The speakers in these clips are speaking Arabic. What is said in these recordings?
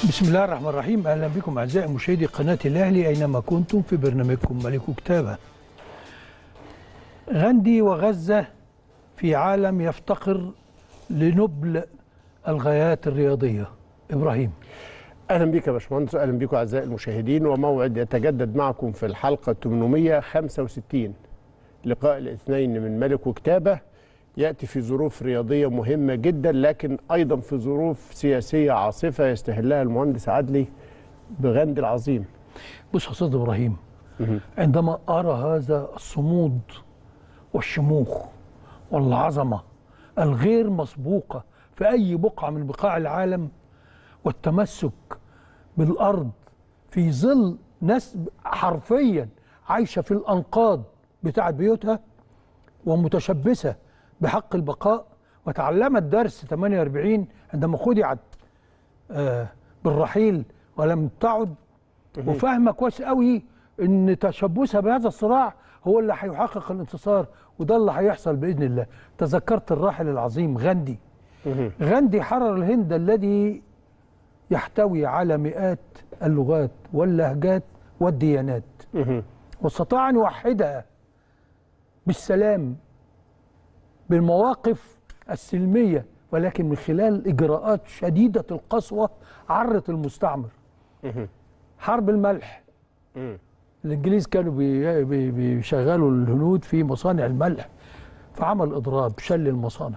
بسم الله الرحمن الرحيم. اهلا بكم اعزائي مشاهدي قناه الاهلي اينما كنتم في برنامجكم ملك كتابه. غاندي وغزه في عالم يفتقر لنبل الغايات الرياضيه. ابراهيم، اهلا بك يا باشمهندس، اهلا بكم اعزائي المشاهدين، وموعد يتجدد معكم في الحلقه 865. لقاء الاثنين من ملك وكتابه ياتي في ظروف رياضيه مهمه جدا، لكن ايضا في ظروف سياسيه عاصفه يستهلها المهندس عدلي بغاندي العظيم. بص يا استاذ ابراهيم، عندما ارى هذا الصمود والشموخ والعظمه الغير مسبوقه في اي بقعه من بقاع العالم، والتمسك بالارض في ظل ناس حرفيا عايشه في الانقاض بتاعه بيوتها ومتشبثه بحق البقاء، وتعلمت درس 48 عندما خدعت بالرحيل ولم تعد، وفاهمه كويس قوي ان تشبثها بهذا الصراع هو اللي هيحقق الانتصار، وده اللي هيحصل باذن الله. تذكرت الراحل العظيم غاندي. غاندي حرر الهند الذي يحتوي على مئات اللغات واللهجات والديانات، واستطاع ان يوحدها بالسلام بالمواقف السلميه، ولكن من خلال اجراءات شديده القسوه عرت المستعمر. حرب الملح، الانجليز كانوا بيشغلوا الهنود في مصانع الملح، فعمل اضراب شل المصانع.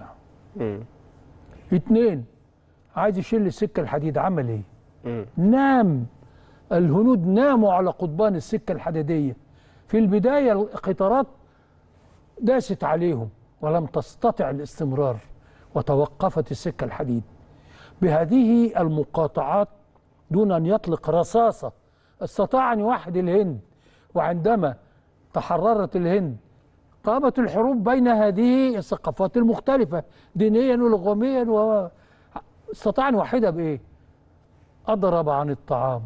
اتنين، عايز يشيل السكه الحديد، عمل ايه؟ نام الهنود، ناموا على قضبان السكه الحديديه. في البدايه القطارات داست عليهم ولم تستطع الاستمرار، وتوقفت السكه الحديد. بهذه المقاطعات دون ان يطلق رصاصه استطاع ان يوحد الهند. وعندما تحررت الهند قامت الحروب بين هذه الثقافات المختلفه دينيا ولغويا، واستطاع ان يوحدها بايه؟ اضرب عن الطعام،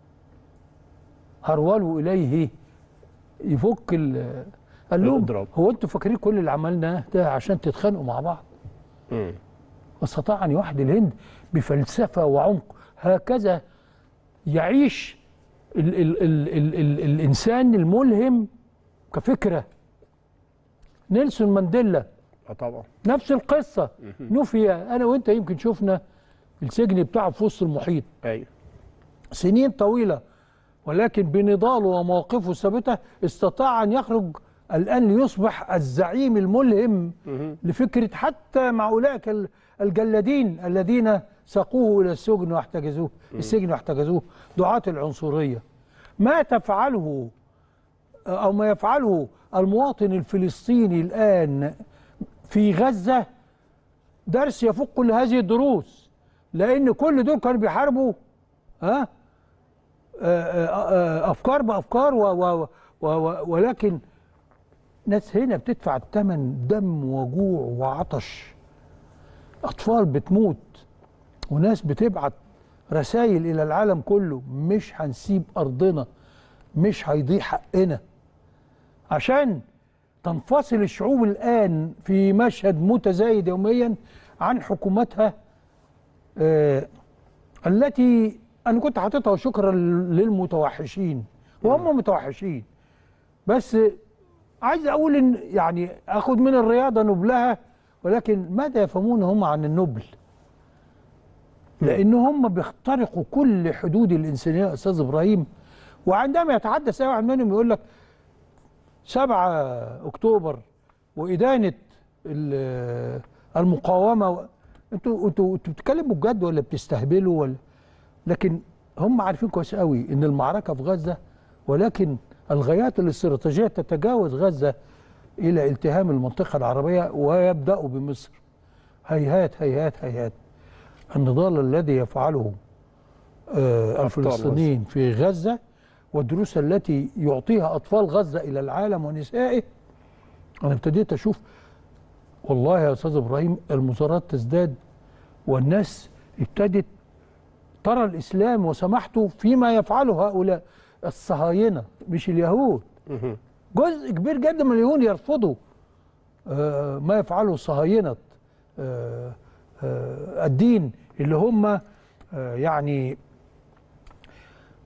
هرولوا اليه يفك قال لهم هو انتوا فاكرين كل اللي عملناه ده عشان تتخانقوا مع بعض؟ واستطاع ان يوحد الهند بفلسفه وعمق. هكذا يعيش ال الانسان الملهم كفكره. نيلسون مانديلا طبعا نفس القصه. نفي، انا وانت يمكن شفنا السجن بتاعه في وسط المحيط. ايوه، سنين طويله، ولكن بنضاله ومواقفه الثابته استطاع ان يخرج الان ليصبح الزعيم الملهم لفكره، حتى مع اولئك الجلادين الذين ساقوه الى السجن واحتجزوه دعاة العنصريه. ما تفعله او ما يفعله المواطن الفلسطيني الان في غزه درس يفوق كل هذه الدروس، لان كل دول كانوا بيحاربوا افكار بافكار ولكن ناس هنا بتدفع الثمن، دم وجوع وعطش، اطفال بتموت، وناس بتبعت رسائل الى العالم كله: مش هنسيب ارضنا، مش هيضيع حقنا. عشان تنفصل الشعوب الان في مشهد متزايد يوميا عن حكوماتها التي انا كنت حاططها شكرا للمتوحشين، وهم متوحشين. بس عايز اقول ان يعني اخد من الرياضه نبلها، ولكن ماذا يفهمون هم عن النبل؟ لان هم بيخترقوا كل حدود الانسانيه يا استاذ ابراهيم. وعندما يتحدث اي واحد منهم يقول لك 7 اكتوبر وادانه المقاومه، انتوا بتتكلموا بجد ولا بتستهبلوا ولا؟ لكن هم عارفين كويس قوي ان المعركه في غزه، ولكن الغايات الاستراتيجيه تتجاوز غزه الى التهام المنطقه العربيه، ويبداوا بمصر. هيهات هيهات هيهات. النضال الذي يفعله الفلسطينيين في غزه والدروس التي يعطيها اطفال غزه الى العالم ونسائه، انا ابتديت اشوف والله يا استاذ ابراهيم المظاهرات تزداد، والناس ابتدت ترى الاسلام وسماحته فيما يفعله هؤلاء الصهاينه مش اليهود. جزء كبير جدا من اليهود يرفضوا ما يفعله صهاينه الدين، اللي هم يعني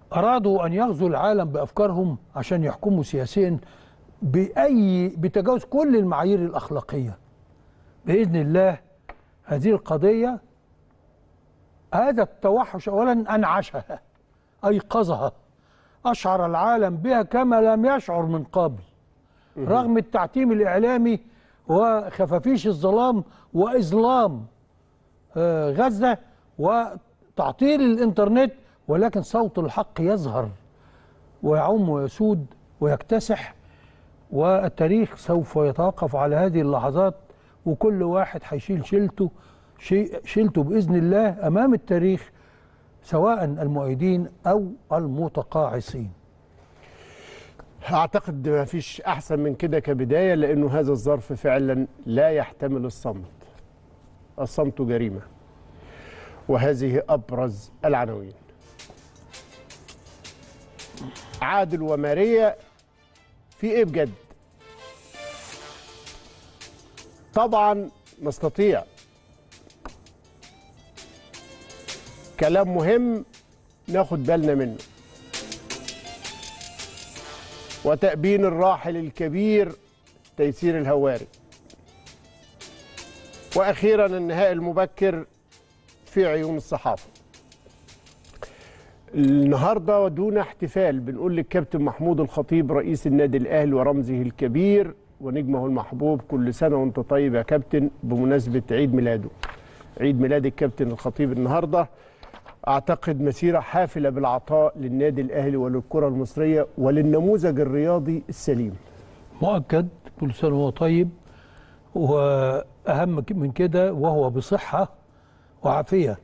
أرادوا أن يغزوا العالم بأفكارهم عشان يحكموا سياسيا بتجاوز كل المعايير الأخلاقية. بإذن الله هذه القضية، هذا التوحش أولا أنعشها، أيقظها، أشعر العالم بها كما لم يشعر من قبل، رغم التعتيم الإعلامي وخفافيش الظلام وإظلام غزة وتعطيل الإنترنت، ولكن صوت الحق يظهر ويعم ويسود ويكتسح، والتاريخ سوف يتوقف على هذه اللحظات، وكل واحد هيشيل شيلته بإذن الله أمام التاريخ، سواء المؤيدين أو المتقاعسين. أعتقد ما فيش أحسن من كده كبداية، لأنه هذا الظرف فعلا لا يحتمل الصمت. الصمت جريمة، وهذه أبرز العناوين. عادل وماريا في إيه بجد؟ طبعا نستطيع كلام مهم ناخد بالنا منه، وتأبين الراحل الكبير تيسير الهواري، وأخيرا النهائي المبكر في عيون الصحافة. النهارده ودون احتفال بنقول للكابتن محمود الخطيب رئيس النادي الأهلي ورمزه الكبير ونجمه المحبوب، كل سنة وانت طيب يا كابتن، بمناسبة عيد ميلاده، عيد ميلاد الكابتن الخطيب النهارده. أعتقد مسيرة حافلة بالعطاء للنادي الأهلي وللكرة المصرية وللنموذج الرياضي السليم. مؤكد كل سنة وهو طيب، وأهم من كده وهو بصحة وعافية.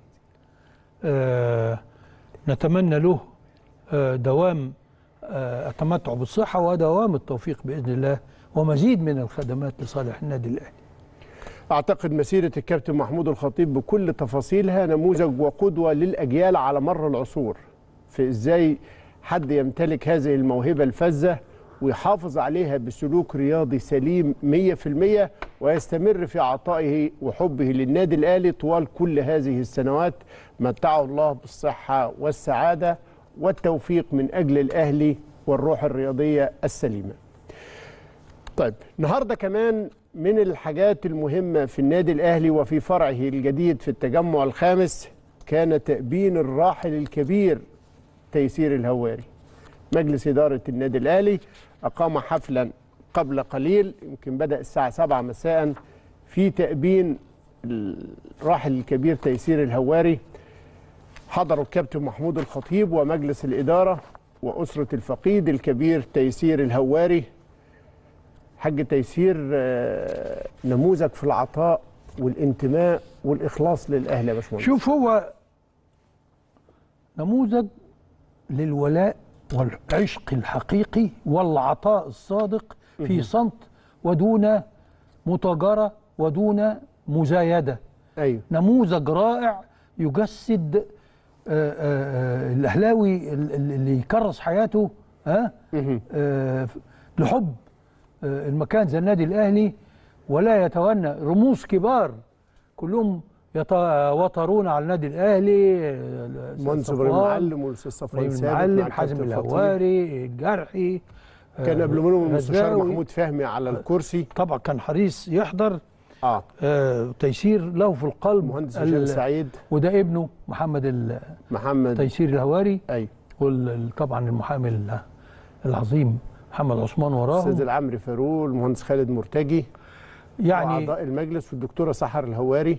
نتمنى له دوام التمتع بالصحة ودوام التوفيق بإذن الله، ومزيد من الخدمات لصالح النادي الأهلي. أعتقد مسيرة الكابتن محمود الخطيب بكل تفاصيلها نموذج وقدوة للأجيال على مر العصور، في إزاي حد يمتلك هذه الموهبة الفذة ويحافظ عليها بسلوك رياضي سليم 100%، ويستمر في عطائه وحبه للنادي الأهلي طوال كل هذه السنوات. متعه الله بالصحة والسعادة والتوفيق من أجل الأهلي والروح الرياضية السليمة. طيب، النهارده كمان من الحاجات المهمة في النادي الأهلي وفي فرعه الجديد في التجمع الخامس كان تأبين الراحل الكبير تيسير الهواري. مجلس إدارة النادي الأهلي أقام حفلا قبل قليل، يمكن بدأ الساعة 7 مساء، في تأبين الراحل الكبير تيسير الهواري. حضروا الكابتن محمود الخطيب ومجلس الإدارة وأسرة الفقيد الكبير تيسير الهواري. حاج تيسير نموذج في العطاء والانتماء والإخلاص للأهلي يا باشمهندس. شوف، هو نموذج للولاء والعشق الحقيقي والعطاء الصادق في صمت ودون متاجرة ودون مزايدة. أيوه. نموذج رائع يجسد الأهلاوي اللي يكرس حياته لحب المكان زي النادي الأهلي، ولا يتونى. رموز كبار كلهم يتواترون على النادي الأهلي، منصور المعلم والاستاذ صفوان ثابت، المعلم، حازم الهواري، الجرحي، كان قبل منهم المستشار محمود فهمي على الكرسي، طبعا كان حريص يحضر. تيسير له في القلب، مهندس هشام سعيد، وده ابنه محمد تيسير الهواري. ايوه. وطبعا المحامي العظيم محمد عثمان وراه، الاستاذ العمري فاروق، المهندس خالد مرتجي، يعني واعضاء المجلس، والدكتوره سحر الهواري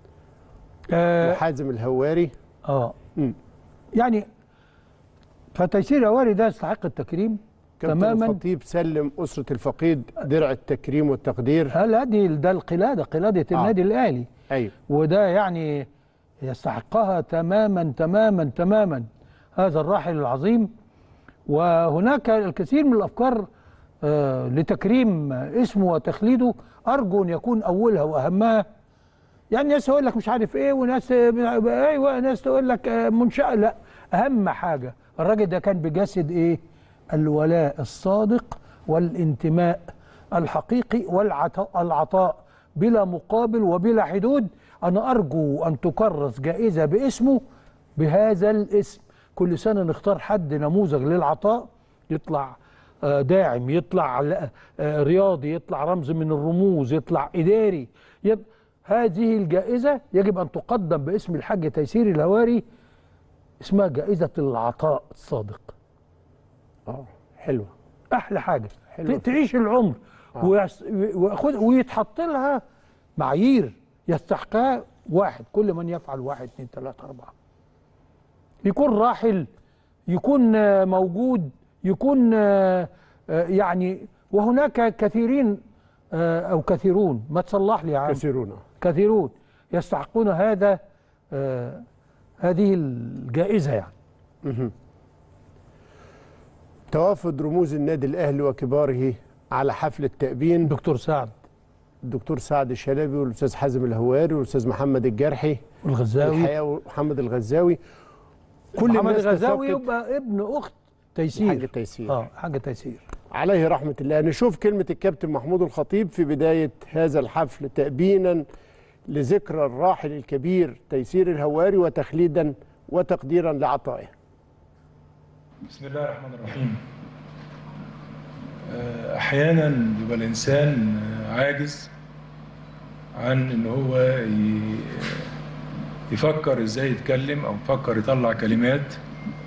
وحازم الهواري. يعني فتيسير الهواري ده يستحق التكريم تماما. الخطيب سلم أسرة الفقيد درع التكريم والتقدير. ده قلادة النادي الأهلي. أيوه. وده يعني يستحقها تماما تماما تماما هذا الراحل العظيم. وهناك الكثير من الأفكار لتكريم اسمه وتخليده، أرجو أن يكون أولها وأهمها. يعني ناس تقول لك مش عارف إيه، وناس أيوه، ناس تقول لك منشأة. لا، أهم حاجة الراجل ده كان بجسد إيه؟ الولاء الصادق والانتماء الحقيقي والعطاء بلا مقابل وبلا حدود. أنا أرجو أن تكرس جائزة باسمه بهذا الاسم، كل سنه نختار حد نموذج للعطاء، يطلع داعم، يطلع رياضي، يطلع رمز من الرموز، يطلع اداري. هذه الجائزه يجب ان تقدم باسم الحاج تيسير الهواري، اسمها جائزه العطاء الصادق. حلوه، احلى حاجه. حلوة. تعيش العمر ويتحط لها معايير يستحقها. واحد، كل من يفعل 1 2 3 4، يكون راحل، يكون موجود، يكون يعني. وهناك كثيرين او كثيرون، ما تصلح لي يا عم، كثيرون يستحقون هذه الجائزه يعني. توافد رموز النادي الاهلي وكباره على حفل التأبين، الدكتور سعد الشلبي والاستاذ حازم الهواري والاستاذ محمد الجرحي والغزاوي، الحقيقه محمد الغزاوي. كل محمد الغزاوي يبقى ابن اخت تيسير، حاجه تيسير، حاجه تيسير عليه رحمه الله. نشوف كلمه الكابتن محمود الخطيب في بدايه هذا الحفل تأبينا لذكرى الراحل الكبير تيسير الهواري وتخليدا وتقديرا لعطائه. بسم الله الرحمن الرحيم. احيانا بيبقى الانسان عاجز عن ان هو يفكر ازاي يتكلم، او يفكر يطلع كلمات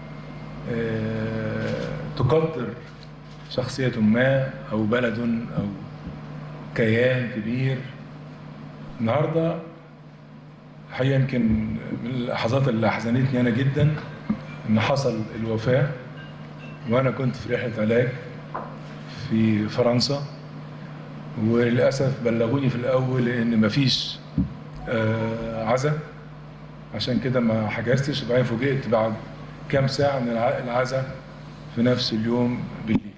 تقدر شخصية ما او بلد او كيان كبير. النهارده الحقيقه يمكن من اللحظات اللي احزنتني انا جدا ان حصل الوفاة وانا كنت في رحلة علاج في فرنسا، وللأسف بلغوني في الأول إن مفيش عزاء، عشان كده ما حجزتش. وبعدين فوجئت بعد كام ساعة إن العزاء في نفس اليوم بالليل.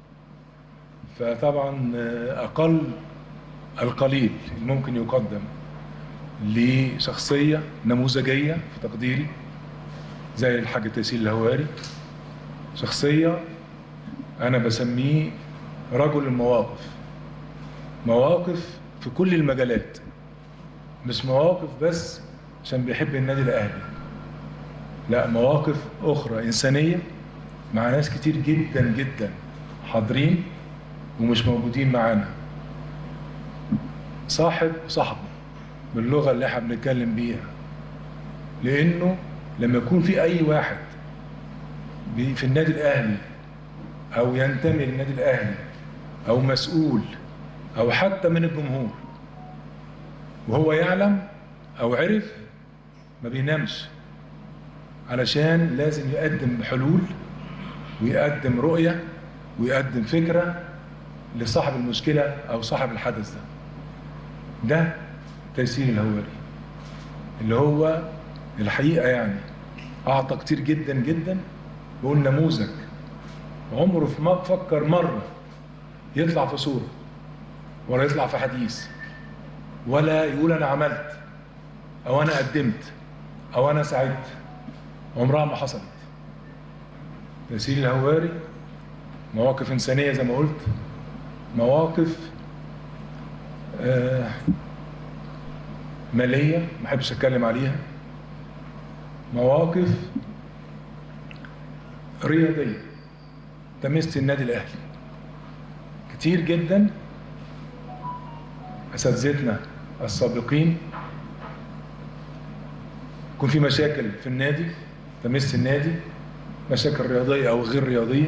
فطبعا أقل القليل اللي ممكن يقدم لشخصية نموذجية في تقديري زي الحاج تيسير الهواري، شخصية أنا بسميه رجل المواقف، مواقف في كل المجالات، مش مواقف بس عشان بيحب النادي الأهلي، لا، مواقف أخرى إنسانية مع ناس كتير جدا جدا حاضرين ومش موجودين معانا. صاحب صاحبه باللغة اللي احنا بنتكلم بيها، لأنه لما يكون في أي واحد في النادي الأهلي أو ينتمي للنادي الأهلي أو مسؤول أو حتى من الجمهور وهو يعلم أو عرف، ما بينامش، علشان لازم يقدم حلول ويقدم رؤية ويقدم فكرة لصاحب المشكلة أو صاحب الحدث ده تيسير الهواري، اللي هو الحقيقة يعني أعطى كتير جدا جدا. بقول نموذج عمره في ما فكر مرة يطلع في صورة ولا يطلع في حديث ولا يقول أنا عملت أو أنا قدمت أو أنا ساعدت، عمرها ما حصلت. تيسير الهواري مواقف إنسانية زي ما قلت، مواقف مالية ما أحبش أتكلم عليها، مواقف رياضية تمس النادي الأهلي كتير جدا. أساتذتنا السابقين يكون في مشاكل في النادي تمس النادي، مشاكل رياضية أو غير رياضية،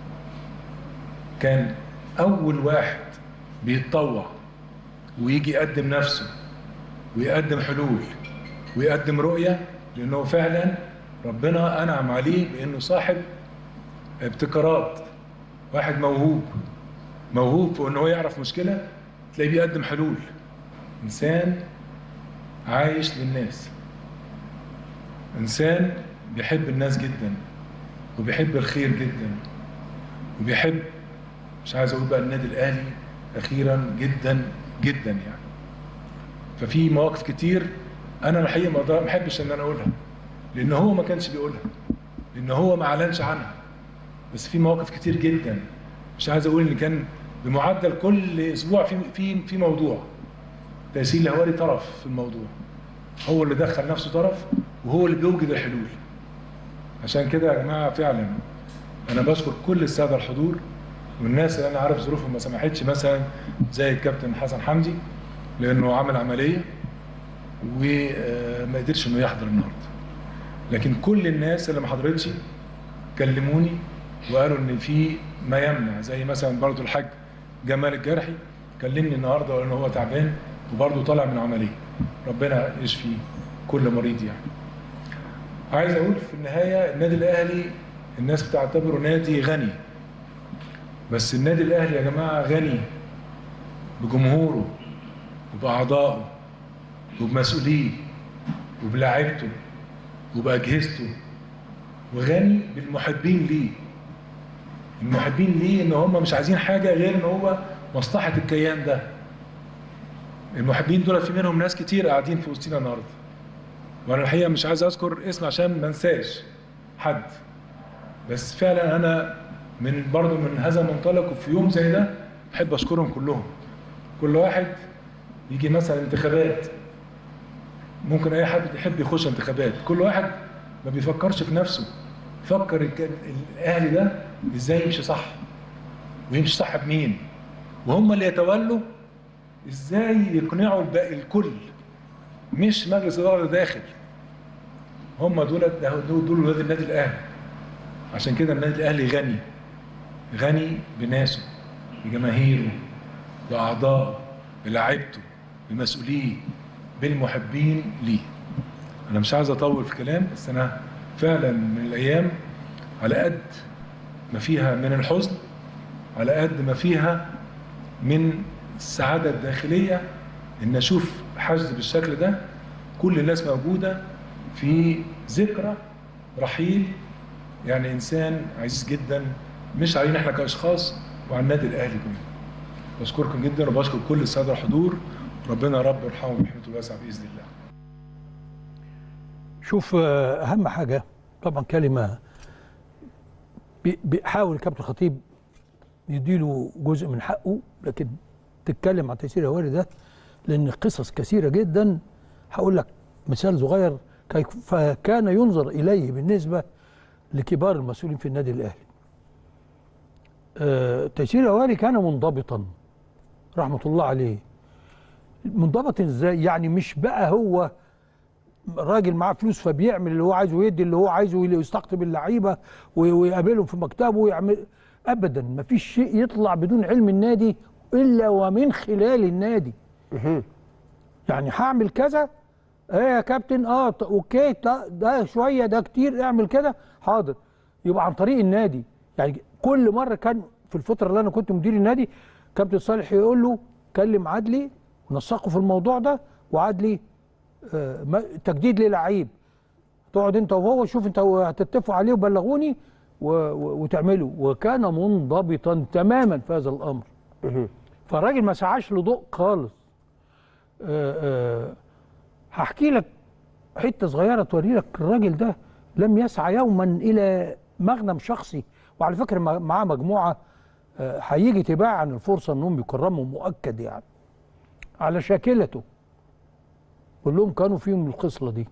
كان أول واحد بيتطوع ويجي يقدم نفسه ويقدم حلول ويقدم رؤية، لأنه فعلا ربنا أنعم عليه بأنه صاحب ابتكارات، واحد موهوب في أنه يعرف مشكلة تلاقيه بيقدم حلول. إنسان عايش للناس، إنسان بيحب الناس جدا وبيحب الخير جدا وبيحب، مش عايز أقول بقى النادي الأهلي أخيرا جدا جدا يعني. ففي مواقف كتير أنا الحقيقة ما أحبش إن أنا أقولها، لأن هو ما كانش بيقولها، لأن هو ما أعلنش عنها. بس في مواقف كتير جدا مش عايز أقول إن كان بمعدل كل أسبوع في موضوع تيسير الهواري طرف في الموضوع، هو اللي دخل نفسه طرف وهو اللي بيوجد الحلول. عشان كده يا جماعه فعلا انا بشكر كل الساده الحضور والناس اللي انا عارف ظروفهم ما سمحتش، مثلا زي الكابتن حسن حمدي لانه عمل عمليه وما قدرش انه يحضر النهارده. لكن كل الناس اللي ما حضرتش كلموني وقالوا ان في ما يمنع، زي مثلا برضه الحاج جمال الجرحي كلمني النهارده وقال ان هو تعبان وبرضه طالع من عمليه. ربنا يشفي كل مريض يعني. عايز اقول في النهايه النادي الاهلي الناس بتعتبره نادي غني، بس النادي الاهلي يا جماعه غني بجمهوره وباعضائه وبمسؤوليه وبلاعيبته وباجهزته، وغني بالمحبين ليه. المحبين ليه ان هم مش عايزين حاجه غير ان هو مصلحه الكيان ده. المحبين دول في منهم ناس كتير قاعدين في وسطنا النهارده، وانا الحقيقه مش عايز اذكر اسم عشان ما انساش حد، بس فعلا انا برضه من هذا المنطلق وفي يوم زي ده بحب اشكرهم كلهم. كل واحد يجي مثلا انتخابات، ممكن اي حد يحب يخش انتخابات، كل واحد ما بيفكرش في نفسه، فكر الاهلي ده ازاي يمشي صح ويمشي صح بمين، وهم اللي يتولوا ازاي يقنعوا الباقي الكل، مش مجلس اداره داخل. هم دول ولاد النادي الاهلي. عشان كده النادي الاهلي غني، غني بناسه بجماهيره باعضائه بلاعيبته بمسؤوليه بالمحبين ليه. انا مش عايز اطول في كلام، بس انا فعلا من الايام على قد ما فيها من الحزن على قد ما فيها من السعاده الداخليه ان اشوف حشد بالشكل ده، كل الناس موجوده في ذكرى رحيل يعني انسان عزيز جدا، مش علينا احنا كاشخاص وعلى النادي الاهلي كله. بشكركم جدا وبشكر كل الساده الحضور، ربنا يا رب يرحمهم برحمته الواسعه باذن الله. شوف اهم حاجه طبعا كلمه بيحاول كابتن خطيب يديله جزء من حقه، لكن تتكلم عن تيسير هواري ده لان قصص كثيره جدا. هقول لك مثال صغير فكان ينظر اليه بالنسبه لكبار المسؤولين في النادي الاهلي. تيسير هواري كان منضبطا رحمه الله عليه. منضبط ازاي؟ يعني مش بقى هو راجل معاه فلوس فبيعمل اللي هو عايزه ويدي اللي هو عايزه ويستقطب اللعيبه ويقابلهم في مكتبه ويعمل، ابدا ما فيش شيء يطلع بدون علم النادي الا ومن خلال النادي. يعني هعمل كذا يا كابتن اوكي ده شويه ده كتير اعمل كده حاضر، يبقى عن طريق النادي. يعني كل مره كان في الفتره اللي انا كنت مدير النادي كابتن صالح يقول له كلم عدلي ونسقه في الموضوع ده، وعدلي تجديد للعيب تقعد انت وهو شوف انت هتتفقوا عليه وبلغوني وتعملوا. وكان منضبطا تماما في هذا الامر. فالراجل ما سعاش لضوء خالص. هحكي لك حته صغيره توري لك الراجل ده لم يسعى يوما الى مغنم شخصي. وعلى فكره معاه مجموعه هيجي تباع عن الفرصه انهم يكرموا مؤكد يعني على شاكلته، كلهم كانوا فيهم الخصله دي.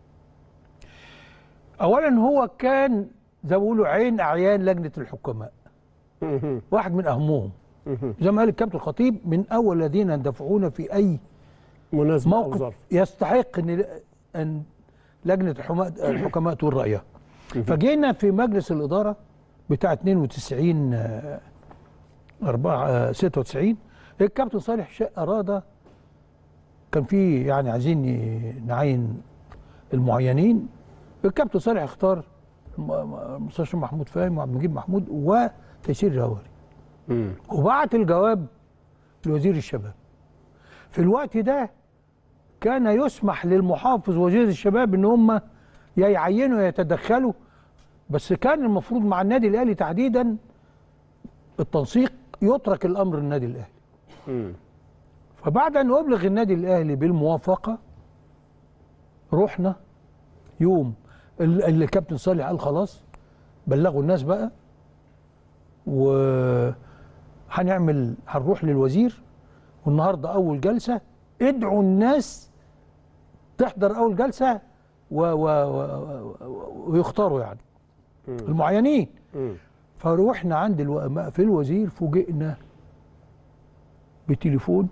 اولا هو كان زي ما بيقولوا عين اعيان لجنه الحكماء، واحد من اهمهم زي ما قال الكابتن الخطيب، من اول الذين يندفعون في اي مناسبه موقف يستحق ان لجنه الحكماء تقول رايها. فجينا في مجلس الاداره بتاع 92 96 الكابتن صالح اراد، كان في يعني عايزين نعين المعينين، الكابتن صالح اختار المستشار محمود فهمي وعبد المجيد محمود وتيسير الهواري، وبعت الجواب لوزير الشباب. في الوقت ده كان يسمح للمحافظ ووزير الشباب ان هم يا يعينوا يا يتدخلوا، بس كان المفروض مع النادي الاهلي تحديدا التنسيق يترك الامر للنادي الاهلي. فبعد ان ابلغ النادي الاهلي بالموافقه رحنا يوم اللي الكابتن صالح قال خلاص بلغوا الناس بقى هنروح للوزير، والنهارده اول جلسه ادعوا الناس تحضر اول جلسه ويختاروا يعني. المعينين. فروحنا عند في الوزير، فوجئنا بتليفون.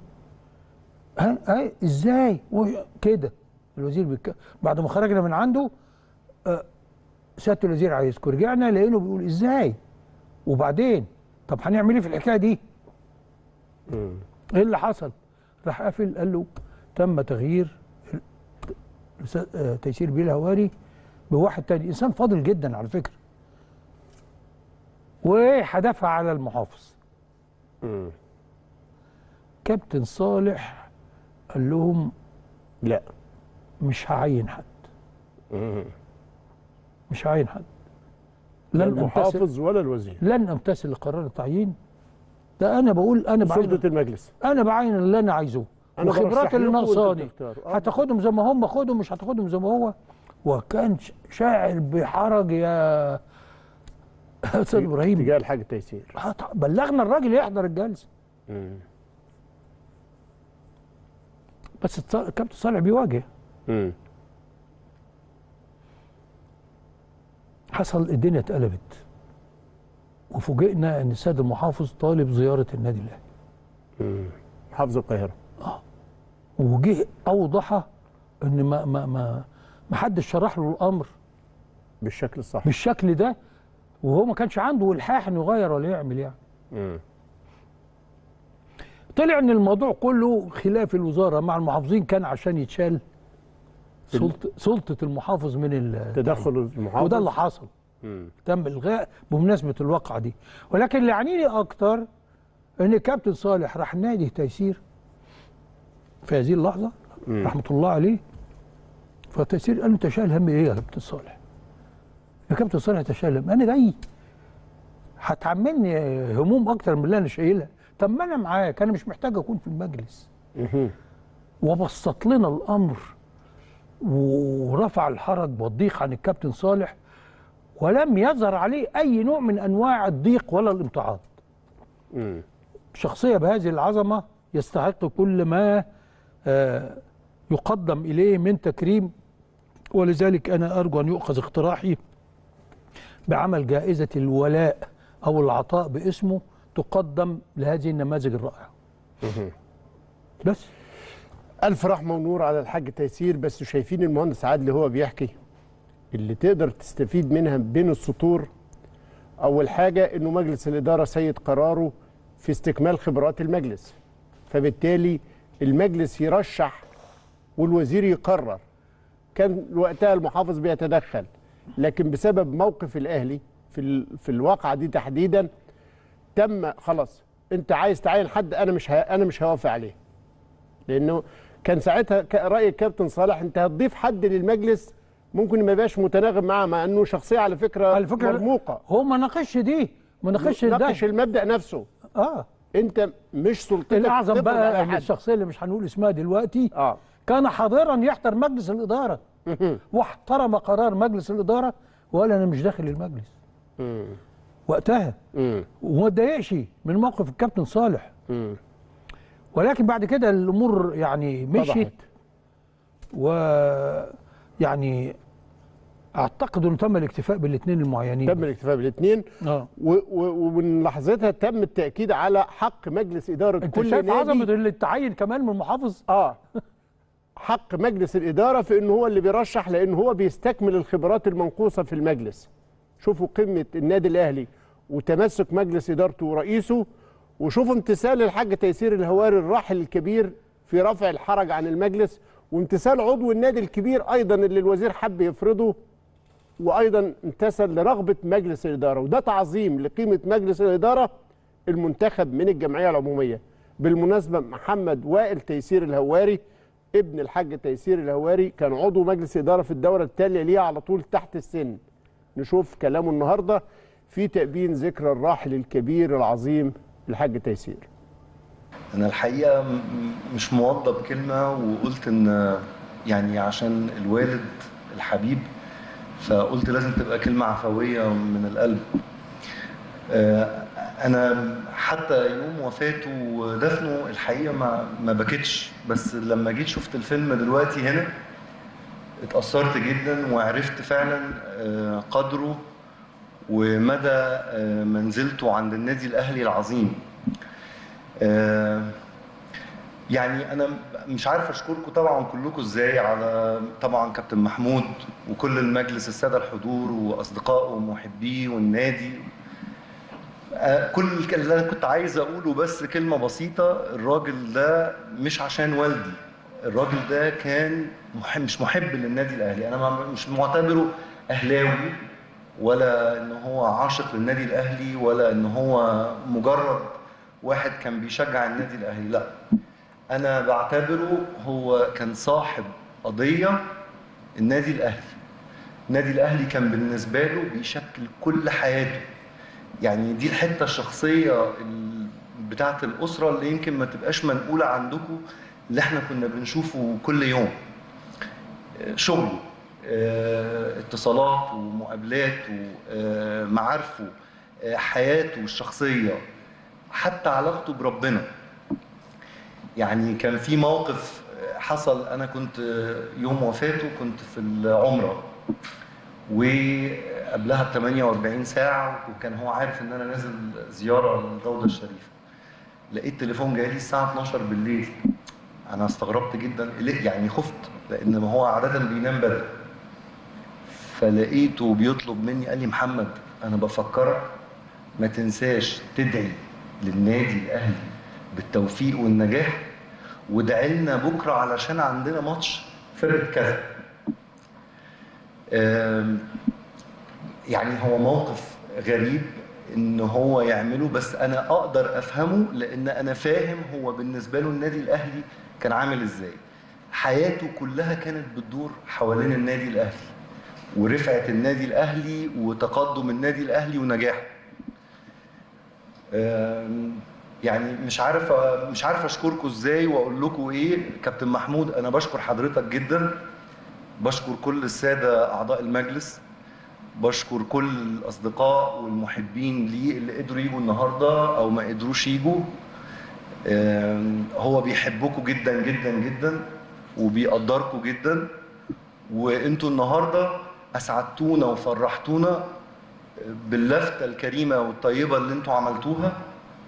ازاي كده الوزير بعد ما خرجنا من عنده، سياده الوزير عايزكم. رجعنا لقينه بيقول ازاي وبعدين طب هنعمل ايه في الحكايه دي؟ ايه اللي حصل؟ راح قافل قال له تم تغيير تيسير بيه الهواري بواحد تاني، انسان فاضل جدا على فكره، وهدفها على المحافظ. كابتن صالح قال لهم لا مش هعين حد. مش هعين حد، لا المحافظ ولا الوزير، لن امتثل لقرار التعيين. ده انا بقول انا بعين سلطة المجلس، انا بعين اللي انا عايزه وخبرات اللي ناقصاني. هتاخدهم زي ما هم خدهم، مش هتاخدهم زي ما هو. وكان شاعر بحرج يا استاذ ابراهيم تجاه الحاج تيسير. بلغنا الراجل يحضر الجلسه. بس كابتن صالح بيواجه. حصل الدنيا اتقلبت، وفوجئنا ان السيد المحافظ طالب زياره النادي الاهلي. محافظ القاهره. وجه اوضح ان ما حدش شرح له الامر بالشكل الصح، بالشكل ده، وهو ما كانش عنده الحاح انه يغير ولا يعمل يعني. طلع ان الموضوع كله خلاف الوزاره مع المحافظين كان عشان يتشال سلطه المحافظ من تدخل المحافظ، وده اللي حصل. تم الغاء بمناسبه الواقعه دي. ولكن اللي يعنيني اكتر ان كابتن صالح راح نادي تيسير في هذه اللحظه رحمه الله عليه. فتيسير قال له انت شايل هم ايه يا كابتن صالح؟ يا كابتن صالح انت شايل هم؟ انا جاي هتعملني هموم اكتر من اللي انا شايلها. طب ما انا معاك، انا مش محتاج اكون في المجلس. وبسط لنا الامر ورفع الحرج والضيق عن الكابتن صالح، ولم يظهر عليه اي نوع من انواع الضيق ولا الامتعاض. شخصيه بهذه العظمه يستحق كل ما يقدم اليه من تكريم. ولذلك انا ارجو ان يؤخذ اقتراحي بعمل جائزه الولاء او العطاء باسمه تقدم لهذه النماذج الرائعه. بس الف رحمه ونور على الحاج تيسير. بس شايفين المهندس عادل هو بيحكي اللي تقدر تستفيد منها بين السطور. اول حاجه انه مجلس الاداره سيد قراره في استكمال خبرات المجلس، فبالتالي المجلس يرشح والوزير يقرر. كان وقتها المحافظ بيتدخل، لكن بسبب موقف الاهلي في الواقعه دي تحديدا تم خلاص انت عايز تعين حد انا مش هوافق عليه. لانه كان ساعتها راي الكابتن صالح انت هتضيف حد للمجلس ممكن ما يبقاش متناغم معاه، مع انه شخصيه على فكره مرموقه. هو ما ناقش دي، ما ناقش ده، ناقش المبدا نفسه. انت مش سلطتك الاعظم بقى ان الشخصيه اللي مش هنقول اسمها دلوقتي كان حاضرا يحضر مجلس الاداره واحترم قرار مجلس الاداره وقال انا مش داخل المجلس وقتها، وما اتضايقش من موقف الكابتن صالح. ولكن بعد كده الامور يعني مشيت، ويعني اعتقد انه تم الاكتفاء بالاثنين المعينين. تم الاكتفاء بالاثنين ومن لحظتها تم التاكيد على حق مجلس اداره انت كل شايف نادي. عظمه اللي اتعين كمان من المحافظ. حق مجلس الاداره في انه هو اللي بيرشح، لان هو بيستكمل الخبرات المنقوصه في المجلس. شوفوا قمه النادي الاهلي وتمسك مجلس ادارته ورئيسه، وشوفوا امتثال الحاج تيسير الهواري الراحل الكبير في رفع الحرج عن المجلس، وامتثال عضو النادي الكبير ايضا اللي الوزير حب يفرضه، وايضا امتثل لرغبه مجلس الاداره. وده تعظيم لقيمه مجلس الاداره المنتخب من الجمعيه العموميه. بالمناسبه محمد وائل تيسير الهواري ابن الحاج تيسير الهواري كان عضو مجلس اداره في الدوره التاليه ليها على طول تحت السن. نشوف كلامه النهارده في تأبين ذكرى الراحل الكبير العظيم الحاج تيسير. أنا الحقيقة مش موضب كلمة، وقلت إن يعني عشان الوالد الحبيب فقلت لازم تبقى كلمة عفوية من القلب. أنا حتى يوم وفاته ودفنه الحقيقة ما بكتش، بس لما جيت شفت الفيلم دلوقتي هنا اتأثرت جدا وعرفت فعلا قدره ومدى منزلته عند النادي الأهلي العظيم. يعني أنا مش عارف أشكركم طبعا كلكم إزاي، على طبعا كابتن محمود وكل المجلس، السادة الحضور وأصدقائه ومحبيه والنادي. كل اللي أنا كنت عايز أقوله بس كلمة بسيطة: الراجل ده مش عشان والدي، الراجل ده كان مش محب للنادي الأهلي. أنا مش معتبره أهلاوي، ولا إن هو عاشق للنادي الأهلي، ولا إن هو مجرد واحد كان بيشجع النادي الأهلي، لا. أنا بعتبره هو كان صاحب قضية النادي الأهلي. النادي الأهلي كان بالنسبة له بيشكل كل حياته. يعني دي الحتة الشخصية بتاعت الأسرة اللي يمكن ما تبقاش منقولة عندكم، اللي احنا كنا بنشوفه كل يوم. شغله، اتصالات ومقابلات ومعارفه، حياته الشخصية، حتى علاقته بربنا. يعني كان في موقف حصل، أنا كنت يوم وفاته كنت في العمرة، وقبلها ب 48 ساعة، وكان هو عارف إن أنا نازل زيارة للروضة الشريفة. لقيت تليفون جاي الساعة 12 بالليل. أنا استغربت جدا، يعني خفت، لأن ما هو عادة بينام بدري. فلقيته بيطلب مني، قال لي: محمد، أنا بفكرك ما تنساش تدعي للنادي الأهلي بالتوفيق والنجاح، وادعي لنا بكرة علشان عندنا ماتش فرقة كذا. يعني هو موقف غريب إن هو يعمله، بس أنا أقدر أفهمه، لأن أنا فاهم هو بالنسبة له النادي الأهلي كان عامل إزاي. حياته كلها كانت بتدور حوالين النادي الأهلي، ورفعة النادي الأهلي، وتقدم النادي الأهلي، ونجاحه. يعني مش عارف أشكركم إزاي وأقول لكم إيه. كابتن محمود، أنا بشكر حضرتك جدا، بشكر كل السادة أعضاء المجلس، بشكر كل الأصدقاء والمحبين لي اللي قدروا يجوا النهاردة أو ما قدروش يجوا. هو بيحبكم جدا جدا جدا، وبيقدركم جدا، وانتوا النهاردة أسعدتونا وفرحتونا باللفتة الكريمة والطيبة اللي انتوا عملتوها.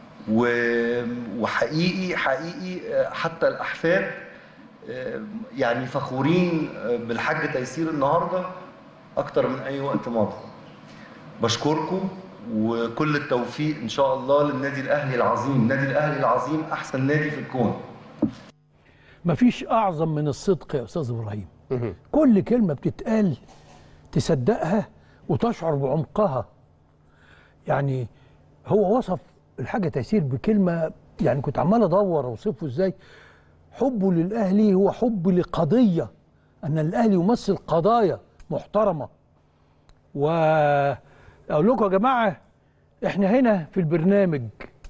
وحقيقي حتى الأحفاد يعني فخورين بالحاج تيسير النهاردة أكتر من أي وقت ماضي. بشكركم، وكل التوفيق إن شاء الله للنادي الأهلي العظيم. النادي الأهلي العظيم أحسن نادي في الكون. مفيش أعظم من الصدق يا أستاذ إبراهيم. كل كلمة بتتقال تصدقها وتشعر بعمقها. يعني هو وصف الحاج تيسير بكلمة، يعني كنت عمال أدور أوصفه إزاي. حبه للأهلي هو حب لقضية، أن الأهلي يمثل قضايا محترمة. وأقول لكم يا جماعة، إحنا هنا في البرنامج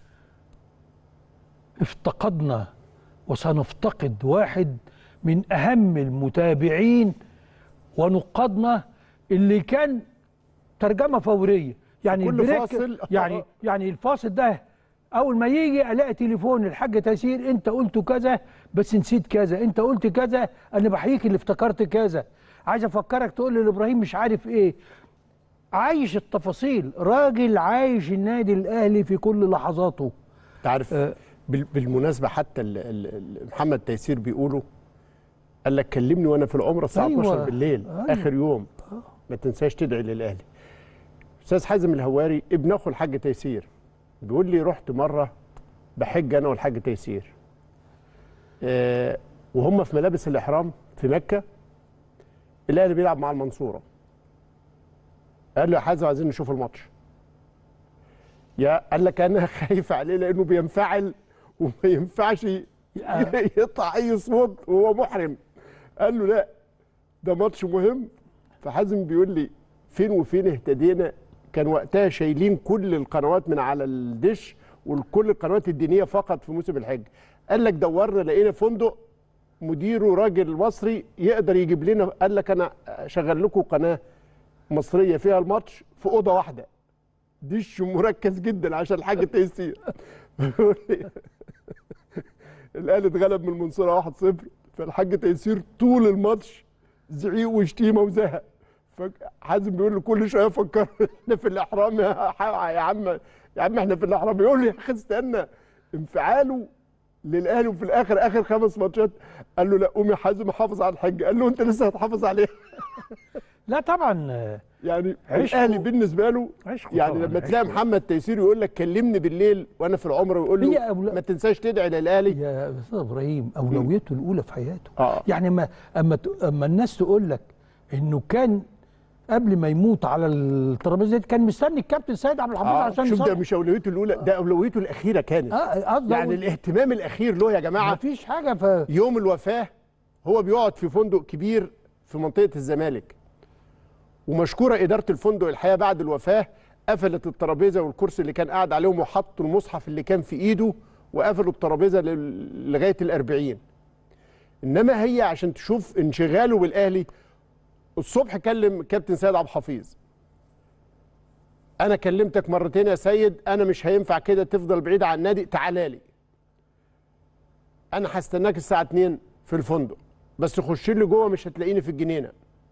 افتقدنا وسنفتقد واحد من أهم المتابعين ونقادنا، اللي كان ترجمة فورية. يعني كل فاصل يعني الفاصل ده أول ما يجي ألاقي تليفون الحاج تيسير: أنت قلت كذا بس نسيت كذا، أنت قلت كذا، أنا بحييك اللي افتكرت كذا، عايز أفكرك تقول لي لإبراهيم مش عارف إيه. عايش التفاصيل، راجل عايش النادي الأهلي في كل لحظاته. تعرف بالمناسبة حتى محمد تيسير بيقولوا، قال لك كلمني وانا في العمره الساعه 12 بالليل. اخر يوم ما تنساش تدعي للاهلي. استاذ حازم الهواري ابن اخو الحاج تيسير بيقول لي: رحت مره بحج انا والحاج تيسير، وهم في ملابس الاحرام في مكه، الاهلي بيلعب مع المنصوره. قال له: يا حازم عايزين نشوف الماتش. قال لك انا خايف عليه لانه بينفعل وما ينفعش يقطع اي صوت وهو محرم. قال له: لا، ده ماتش مهم. فحازم بيقول لي: فين وفين اهتدينا، كان وقتها شايلين كل القنوات من على الدش وكل القنوات الدينيه فقط في موسم الحج. قال لك دورنا لقينا فندق مديره راجل مصري يقدر يجيب لنا. قال لك انا شغل لكم قناه مصريه فيها الماتش في اوضه واحده، دش مركز جدا عشان الحاج تيسير. الاهلي اتغلب من المنصوره 1-0، فالحاج تيسير طول الماتش زعيق وشتيمه وزهق. حازم بيقول له كل شويه فكر احنا في الاحرام يا عم احنا في الاحرام. يقول لي يا اخي استنى، انفعاله للاهلي وفي الاخر اخر 5 ماتشات قال له لا قوم يا حازم حافظ على الحاج. قال له انت لسه هتحافظ عليه؟ لا طبعا يعني الاهلي بالنسبه له يعني لما تلاقي محمد تيسير يقول لك كلمني بالليل وانا في العمره ويقول له ما تنساش تدعي للاهلي. يا استاذ ابراهيم اولويته الاولى في حياته. يعني اما الناس تقول لك انه كان قبل ما يموت على الترابيزه كان مستني الكابتن سيد عبد الحفيظ عشان شوف ده مش اولويته الاولى، ده اولويته الاخيره كانت. يعني الاهتمام الاخير له يا جماعه مفيش حاجه. يوم الوفاه هو بيقعد في فندق كبير في منطقه الزمالك، ومشكوره اداره الفندق الحقيقه بعد الوفاه قفلت الترابيزه والكرسي اللي كان قاعد عليهم وحطوا المصحف اللي كان في ايده وقفلوا الترابيزه لغايه ال40. انما هي عشان تشوف انشغاله بالاهلي. الصبح كلم كابتن سيد عبد الحفيظ، انا كلمتك مرتين يا سيد، انا مش هينفع كده تفضل بعيد عن النادي، تعالى لي انا هستناك الساعه 2 في الفندق، بس خش لي جوه مش هتلاقيني في الجنينه.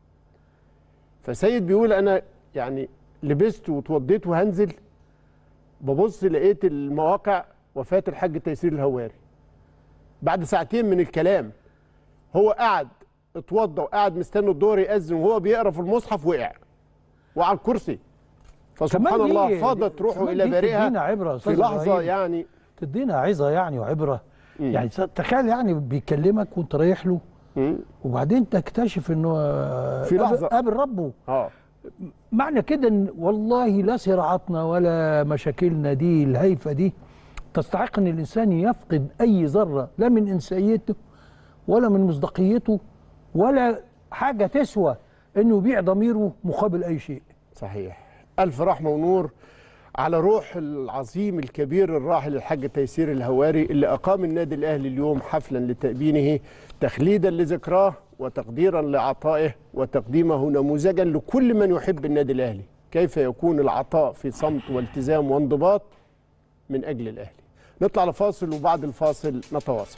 فسيد بيقول انا يعني لبست واتوضيت وهنزل، ببص لقيت المواقع وفاه الحاج تيسير الهواري. بعد ساعتين من الكلام هو قعد اتوضى وقعد مستني الظهر يأذن وهو بيقرا في المصحف وقع وعلى الكرسي. فسبحان الله فاضت روحه الى بارئها في لحظه. يعني تدينا عظه يعني وعبره. يعني تخيل يعني بيكلمك وانت رايح له وبعدين تكتشف انه في لحظه قابل ربه. معنى كده ان والله لا صراعاتنا ولا مشاكلنا دي الهايفه دي تستحق ان الانسان يفقد اي ذره لا من انسانيته ولا من مصداقيته ولا حاجه تسوى انه يبيع ضميره مقابل اي شيء. صحيح. الف رحمه ونور على روح العظيم الكبير الراحل الحاج تيسير الهواري اللي اقام النادي الاهلي اليوم حفلا لتأبينه تخليدا لذكراه وتقديرا لعطائه وتقديمه نموذجا لكل من يحب النادي الاهلي كيف يكون العطاء في صمت والتزام وانضباط من اجل الاهلي. نطلع لفاصل وبعد الفاصل نتواصل.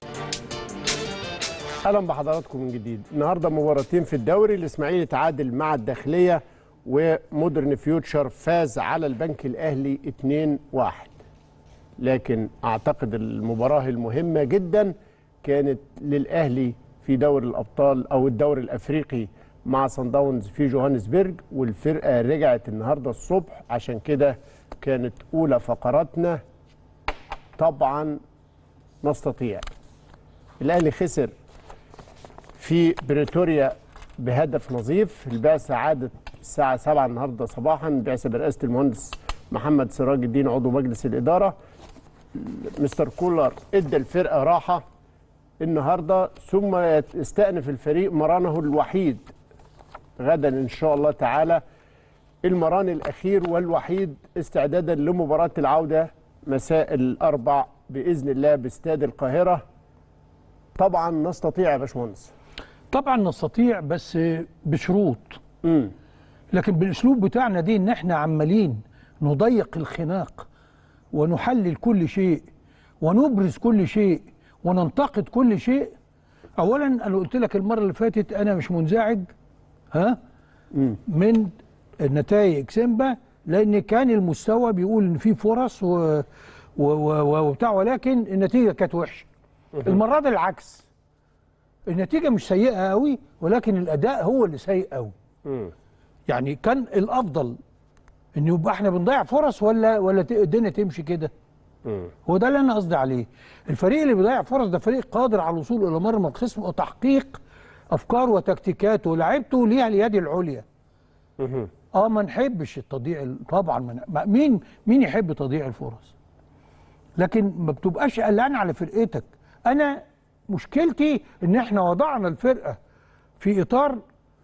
اهلا بحضراتكم من جديد. النهارده مباراتين في الدوري، الاسماعيلي تعادل مع الداخليه ومودرن فيوتشر فاز على البنك الاهلي 2-1. لكن اعتقد المباراه المهمه جدا كانت للاهلي في دوري الابطال او الدوري الافريقي مع صن داونز في جوهانسبرج، والفرقه رجعت النهارده الصبح. عشان كده كانت اولى فقراتنا طبعا نستطيع. الاهلي خسر في بريتوريا بهدف نظيف. البعثه عادت الساعه 7 النهارده صباحا، بعثه برئاسه المهندس محمد سراج الدين عضو مجلس الاداره. مستر كولر ادى الفرقه راحه النهارده، ثم يستأنف الفريق مرانه الوحيد غدا ان شاء الله تعالى، المران الاخير والوحيد استعدادا لمباراه العوده مساء الاربع باذن الله باستاد القاهره. طبعا نستطيع يا باشمهندس. طبعا نستطيع بس بشروط. لكن بالاسلوب بتاعنا دي ان احنا عمالين نضيق الخناق ونحلل كل شيء ونبرز كل شيء وننتقد كل شيء. اولا انا قلت لك المره اللي فاتت انا مش منزعج من نتائج سيمبا، لان كان المستوى بيقول ان في فرص وبتاع، ولكن النتيجه كانت وحشه. المره دي العكس، النتيجه مش سيئه قوي ولكن الاداء هو اللي سيء قوي. يعني كان الافضل ان يبقى احنا بنضيع فرص ولا الدنيا تمشي كده. هو ده اللي انا قصدي عليه. الفريق اللي بيضيع فرص ده فريق قادر على الوصول الى مرمى الخصم وتحقيق افكاره وتكتيكاته ولاعيبته ليها اليد العليا. ما نحبش التضييع طبعا. مين يحب تضييع الفرص؟ لكن ما بتبقاش قلقان على فرقتك. انا مشكلتي ان احنا وضعنا الفرقه في اطار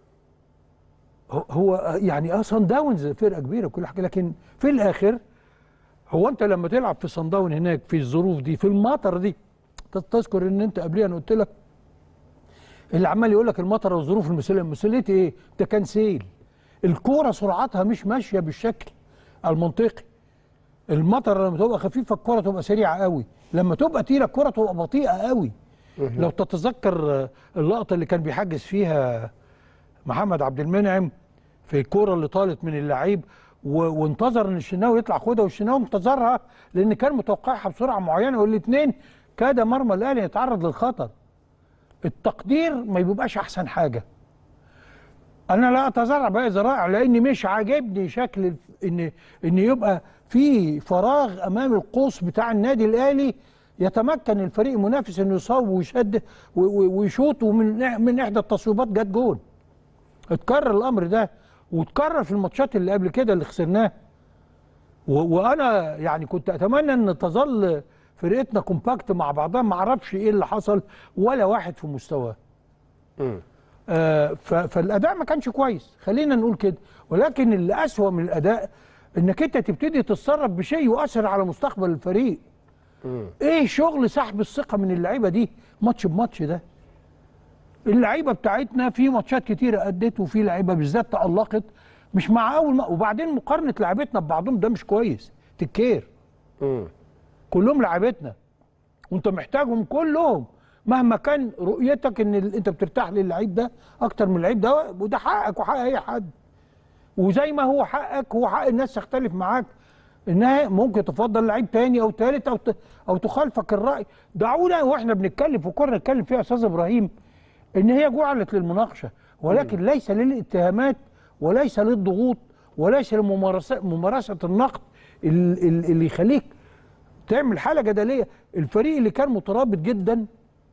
هو يعني صن داونز فرقه كبيره وكل حاجه، لكن في الاخر هو انت لما تلعب في صن داون هناك في الظروف دي في المطر دي، تذكر ان انت قبليها انا قلت لك اللي عمال يقول لك المطر والظروف مسؤوليتي ايه؟ ده كان سيل. الكوره سرعتها مش ماشيه بالشكل المنطقي. المطر لما تبقى خفيفه الكوره تبقى سريعه قوي، لما تبقى تقيله الكوره تبقى بطيئه قوي. لو تتذكر اللقطه اللي كان بيحجز فيها محمد عبد المنعم في الكوره اللي طالت من اللعيب وانتظر ان الشناوي يطلع خدها، والشناوي انتظرها لان كان متوقعها بسرعه معينه، والاثنين كاد مرمى الاهلي يتعرض للخطر. التقدير ما بيبقاش احسن حاجه. انا لا اتذرع بقى ذرائع لاني مش عاجبني شكل ان يبقى في فراغ امام القوس بتاع النادي الاهلي يتمكن الفريق المنافس انه يصاب ويشد ويشوط، ومن احدى التصويبات جت جول. اتكرر الامر ده واتكرر في الماتشات اللي قبل كده اللي خسرناها. وانا يعني كنت اتمنى ان تظل فرقتنا كومباكت مع بعضها، ما اعرفش ايه اللي حصل ولا واحد في مستواه. فالاداء ما كانش كويس، خلينا نقول كده. ولكن اللي اسوأ من الاداء انك انت تبتدي تتصرف بشيء يؤثر على مستقبل الفريق. ايه شغل سحب الثقه من اللعيبه دي ماتش بماتش ده؟ اللعيبه بتاعتنا في ماتشات كتيره ادت، وفي لعيبه بالذات تألقت مش مع اول وبعدين مقارنه لعيبتنا ببعضهم ده مش كويس. تكير كلهم لعيبتنا وانت محتاجهم كلهم، مهما كان رؤيتك ان انت بترتاح للعيب ده اكتر من اللعيب ده، وده حقك وحق اي حد. وزي ما هو حقك هو حق الناس تختلف معاك انها ممكن تفضل لعيب تاني او تالت او تخالفك الراي. دعونا واحنا بنتكلم في كوره نتكلم فيها يا استاذ ابراهيم ان هي جعلت للمناقشه، ولكن ليس للاتهامات وليس للضغوط وليس لممارسه النقد اللي يخليك تعمل حاله جدليه. الفريق اللي كان مترابط جدا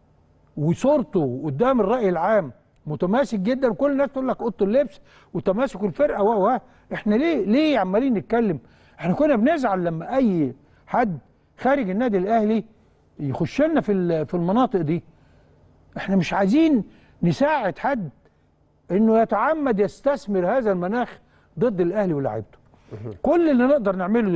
وصورته قدام الراي العام متماسك جدا، وكل الناس تقول لك اوضه اللبس وتماسك الفرقه احنا ليه عمالين نتكلم؟ احنا كنا بنزعل لما اي حد خارج النادي الاهلي يخش لنا في المناطق دي. احنا مش عايزين نساعد حد انه يتعمد يستثمر هذا المناخ ضد الاهلي ولاعيبته. كل اللي نقدر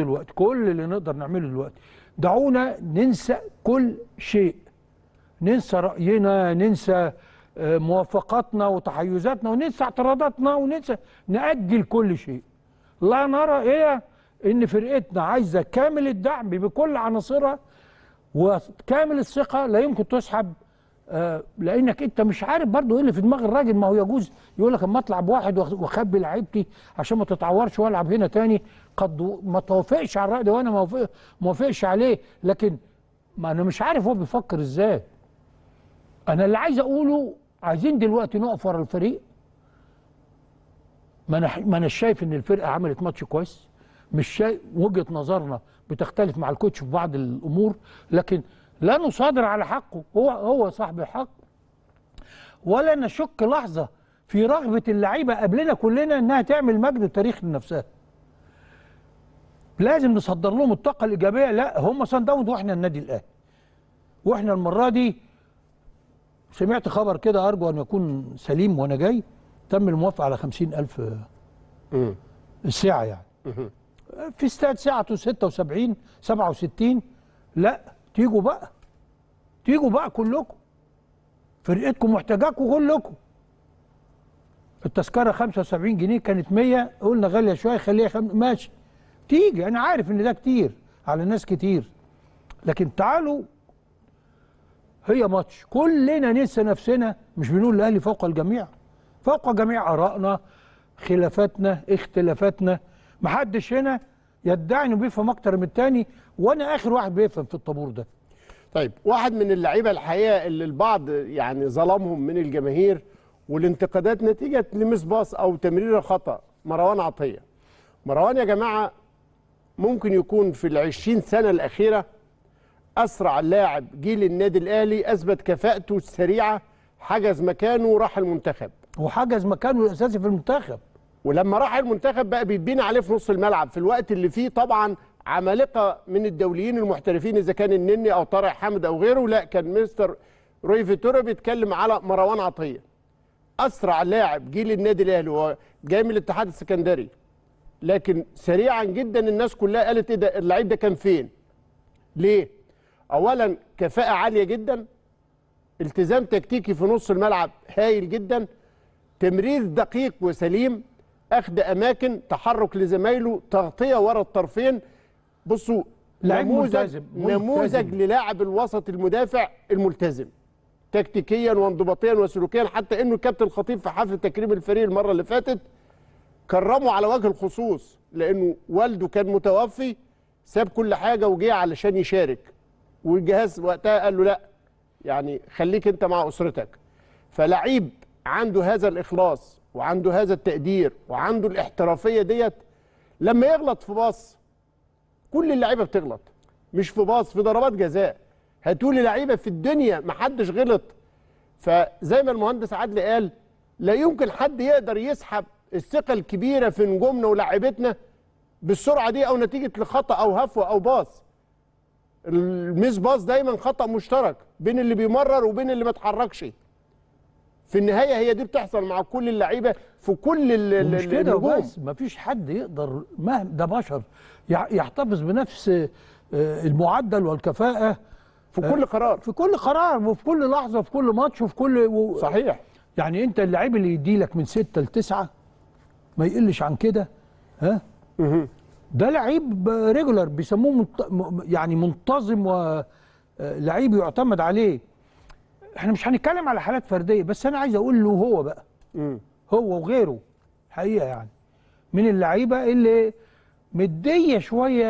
نعمله دلوقتي دعونا ننسى كل شيء، ننسى راينا، ننسى موافقاتنا وتحيزاتنا، وننسى اعتراضاتنا، وننسى نأجل كل شيء. لا نرى ايه ان فرقتنا عايزه كامل الدعم بكل عناصرها وكامل الثقه، لا يمكن تسحب. لانك انت مش عارف برضو ايه اللي في دماغ الراجل. ما هو يجوز يقول لك اما اطلع بواحد واخبي لعيبتي عشان ما تتعورش والعب هنا تاني، قد ما توافقش على الراي ده وانا ما وافقش عليه، لكن ما انا مش عارف هو بيفكر ازاي. انا اللي عايز اقوله عايزين دلوقتي نقف ورا الفريق. ما انا شايف ان الفرقه عملت ماتش كويس، مش شايف وجهه نظرنا بتختلف مع الكوتش في بعض الامور، لكن لا نصادر على حقه، هو صاحب الحق. ولا نشك لحظه في رغبه اللعيبه قبلنا كلنا انها تعمل مجد وتاريخ لنفسها. لازم نصدر لهم الطاقه الايجابيه. لا هم صن داونز واحنا النادي الاهلي، واحنا المره دي سمعت خبر كده ارجو ان يكون سليم وانا جاي، تم الموافقه على 50,000 الساعه يعني في استاد ساعته 76 67. لا تيجوا بقى كلكم، فرقتكم محتاجاكم كلكم. التذكره 75 جنيه كانت 100، قلنا غاليه شويه خليها ماشي تيجي. انا عارف ان ده كتير على ناس كتير، لكن تعالوا هي ماتش كلنا ننسى نفسنا. مش بنقول الاهلي فوق الجميع، فوق جميع ارائنا، خلافاتنا، اختلافاتنا. محدش هنا يدعي انه بيفهم اكتر من التاني، وانا اخر واحد بيفهم في الطابور ده. طيب واحد من اللعيبه الحقيقه اللي البعض يعني ظلمهم من الجماهير والانتقادات نتيجه لمس باص او تمريره خطا، مروان عطيه. مروان يا جماعه ممكن يكون في ال20 سنه الاخيره اسرع لاعب جيل النادي الاهلي، اثبت كفاءته السريعه، حجز مكانه وراح المنتخب، وحجز مكانه الاساسي في المنتخب. ولما راح المنتخب بقى بيتبني عليه في نص الملعب في الوقت اللي فيه طبعا عمالقه من الدوليين المحترفين، اذا كان النني او طارق حامد او غيره. لا، كان مستر روي فيتورا بيتكلم على مروان عطيه اسرع لاعب جيل النادي الاهلي، هو جاي من الاتحاد السكندري، لكن سريعا جدا الناس كلها قالت ايه ده، اللعيب ده كان فين؟ ليه؟ اولا كفاءه عاليه جدا، التزام تكتيكي في نص الملعب هايل جدا، تمرير دقيق وسليم، اخذ اماكن، تحرك لزمايله، تغطيه ورا الطرفين. بصوا نموذج للاعب الوسط المدافع الملتزم تكتيكيا وانضباطيا وسلوكيا، حتى انه كابتن الخطيب في حفل تكريم الفريق المره اللي فاتت كرمه على وجه الخصوص لانه والده كان متوفي، ساب كل حاجه وجه علشان يشارك، والجهاز وقتها قال له لا يعني خليك انت مع اسرتك. فلعيب عنده هذا الاخلاص وعنده هذا التقدير وعنده الاحترافيه ديت، لما يغلط في باص، كل اللعيبه بتغلط، مش في باص، في ضربات جزاء. هاتولي لعيبه في الدنيا ما حدش غلط. فزي ما المهندس عادل قال، لا يمكن حد يقدر يسحب الثقه الكبيره في نجومنا ولاعيبتنا بالسرعه دي، او نتيجه لخطا او هفوه او باص. الميس باص دايما خطا مشترك بين اللي بيمرر وبين اللي ما اتحركش. في النهايه هي دي بتحصل مع كل اللعيبه في كل مش كده النجوم. بس، مفيش حد يقدر ده بشر يحتفظ بنفس المعدل والكفاءه في كل قرار، في كل قرار وفي كل لحظه وفي كل ماتش وفي كل صحيح. يعني انت اللعيب اللي يدي لك من 6 ل 9 ما يقلش عن كده، ها؟ ده لعيب ريجولر بيسموه يعني منتظم ولعيب يعتمد عليه. احنا مش هنتكلم على حالات فرديه، بس انا عايز اقول له هو بقى هو وغيره حقيقه يعني من اللعيبه اللي مديه شويه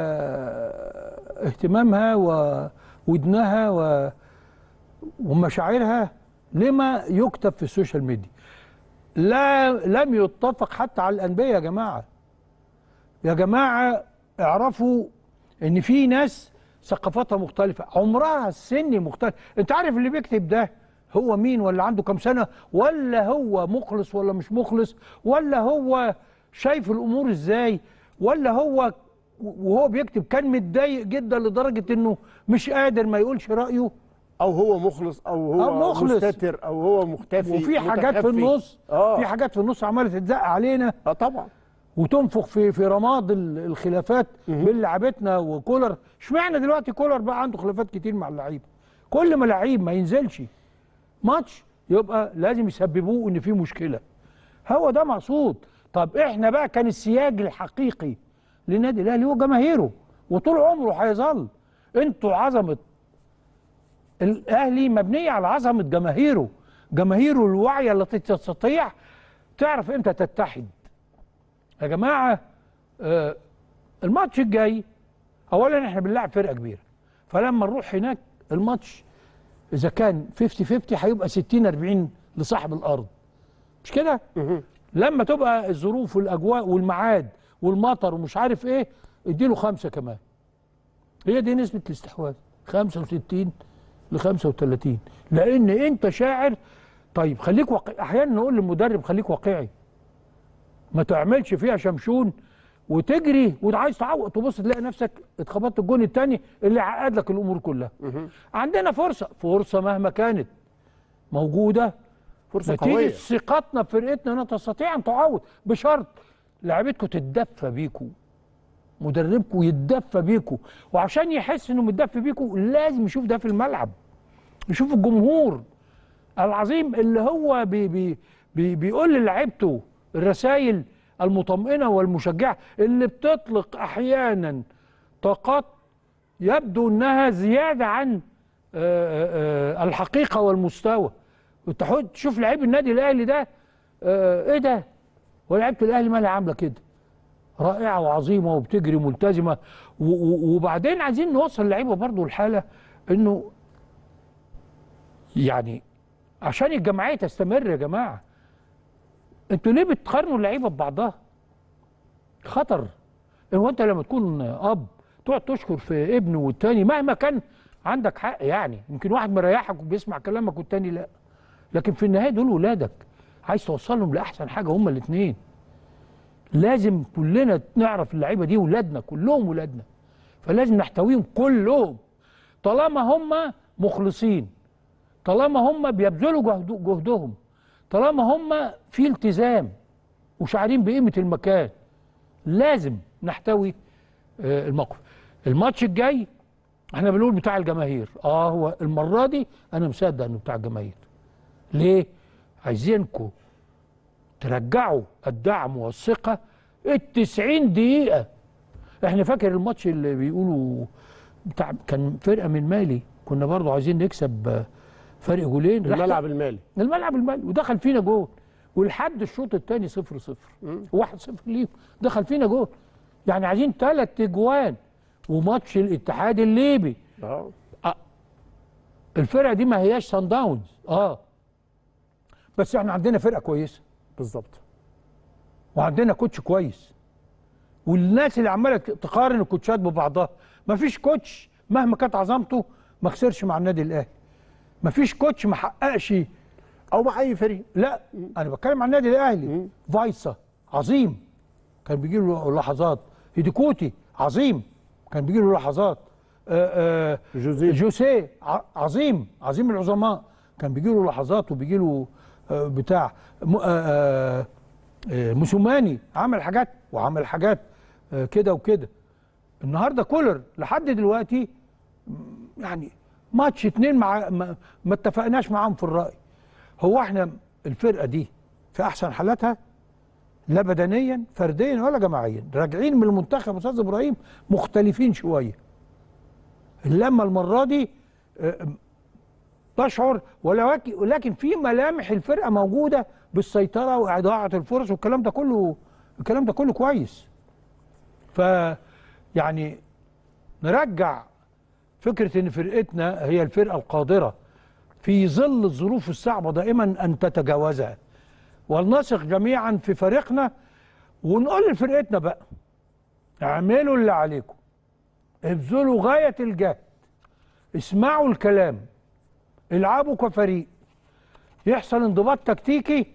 اهتمامها وودنها ومشاعرها لما يكتب في السوشيال ميديا. لم يتفق حتى على الانبياء يا جماعه. يا جماعه اعرفوا ان في ناس ثقافتها مختلفه، عمرها السني مختلف. انت عارف اللي بيكتب ده هو مين، ولا عنده كام سنه، ولا هو مخلص ولا مش مخلص، ولا هو شايف الامور ازاي، ولا هو وهو بيكتب كان متضايق جدا لدرجه انه مش قادر ما يقولش رايه، او هو مخلص او هو مستتر او هو مختفي. وفي حاجات في النص في حاجات في النص عماله تتزق علينا طبعا، وتنفخ في رماد الخلافات بين لعيبتنا وكولر. اشمعنى دلوقتي كولر بقى عنده خلافات كتير مع اللعيبه؟ كل ما لعيب ما ينزلش ماتش يبقى لازم يسببوه ان في مشكله. هو ده مقصود. طب احنا بقى كان السياج الحقيقي للنادي الاهلي هو جماهيره، وطول عمره هيظل. انتوا عظمه الاهلي مبنيه على عظمه جماهيره، جماهيره الواعيه التي تستطيع تعرف امتى تتحد. يا جماعه الماتش الجاي اولا احنا بنلعب فرقه كبيره، فلما نروح هناك الماتش اذا كان 50-50 هيبقى 60-40 لصاحب الارض، مش كده؟ لما تبقى الظروف والاجواء والميعاد والمطر ومش عارف ايه اديله 5 كمان. هي دي نسبه الاستحواذ 65-35، لان انت شاعر. طيب خليك واقعي. احيانا نقول للمدرب خليك واقعي، ما تعملش فيها شمشون وتجري وعايز تعوق، تبص تلاقي نفسك اتخبطت الجون الثاني اللي عقد لك الامور كلها. عندنا فرصه مهما كانت موجوده، فرصه قويه، نتيجه ثقتنا في فرقتنا نستطيع ان تعوض، بشرط لعيبتكم تتدفى بيكم، مدربكم يتدفى بيكم. وعشان يحس انه متدفى بيكم لازم يشوف ده في الملعب، يشوف الجمهور العظيم اللي هو بيقول للاعيبته الرسائل المطمئنه والمشجعه، اللي بتطلق احيانا طاقات يبدو انها زياده عن الحقيقه والمستوى. تشوف لعيب النادي الاهلي ده ايه ده؟ ولعيبه الاهلي مالها عامله كده، رائعه وعظيمه وبتجري ملتزمه. وبعدين عايزين نوصل اللعيبه برضو الحاله انه يعني عشان الجماعيه تستمر. يا جماعه انتوا ليه بتقارنوا اللعيبه ببعضها؟ خطر. هو انت لما تكون اب تقعد تشكر في ابنه والتاني مهما كان عندك حق، يعني يمكن واحد مريحك وبيسمع كلامك والتاني لا، لكن في النهايه دول ولادك، عايز توصلهم لاحسن حاجه هما الاثنين. لازم كلنا نعرف اللعيبه دي ولادنا، كلهم ولادنا، فلازم نحتويهم كلهم طالما هم مخلصين، طالما هم بيبذلوا جهدهم، طالما هم في التزام وشعارين بقيمه المكان. لازم نحتوي الموقف. الماتش الجاي احنا بنقول بتاع الجماهير، هو المره دي انا مصدق انه بتاع الجماهير. ليه؟ عايزينكم ترجعوا الدعم والثقه ال90 دقيقه. احنا فاكر الماتش اللي بيقولوا بتاع كان فرقه من مالي، كنا برضو عايزين نكسب فرق جولين، الملعب المالي ودخل فينا جول ولحد الشوط الثاني 0-0 1-0 ليهم، دخل فينا جول. يعني عايزين 3 اجوان. وماتش الاتحاد الليبي الفرقه دي ما هياش سان داونز بس احنا عندنا فرقه كويسه بالظبط، وعندنا كوتش كويس. والناس اللي عماله تقارن الكوتشات ببعضها، ما فيش كوتش مهما كانت عظمته ما خسرش مع النادي الاهلي. ما فيش كوتش ما حققش او مع اي فريق. لا انا بتكلم عن النادي الاهلي. فايسا عظيم كان بيجي له لحظات، هيديكوتي عظيم كان بيجي له لحظات، جوسيه عظيم العظماء كان بيجي له لحظات وبيجي له بتاع موسوماني عمل حاجات وعمل حاجات كده وكده. النهارده كولر لحد دلوقتي يعني ماتش 2 ما اتفقناش معاهم في الرأي. هو احنا الفرقه دي في احسن حالاتها لا بدنيا فرديا ولا جماعيا، راجعين من المنتخب استاذ ابراهيم مختلفين شويه. لما المره دي تشعر ولكن في ملامح الفرقه موجوده بالسيطره واضاعه الفرص والكلام ده كله، كويس. ف يعني نرجع فكره ان فرقتنا هي الفرقه القادره في ظل الظروف الصعبه دائما ان تتجاوزها، ولنثق جميعا في فريقنا ونقول لفرقتنا بقى اعملوا اللي عليكم، ابذلوا غايه الجهد، اسمعوا الكلام، العبوا كفريق، يحصل انضباط تكتيكي،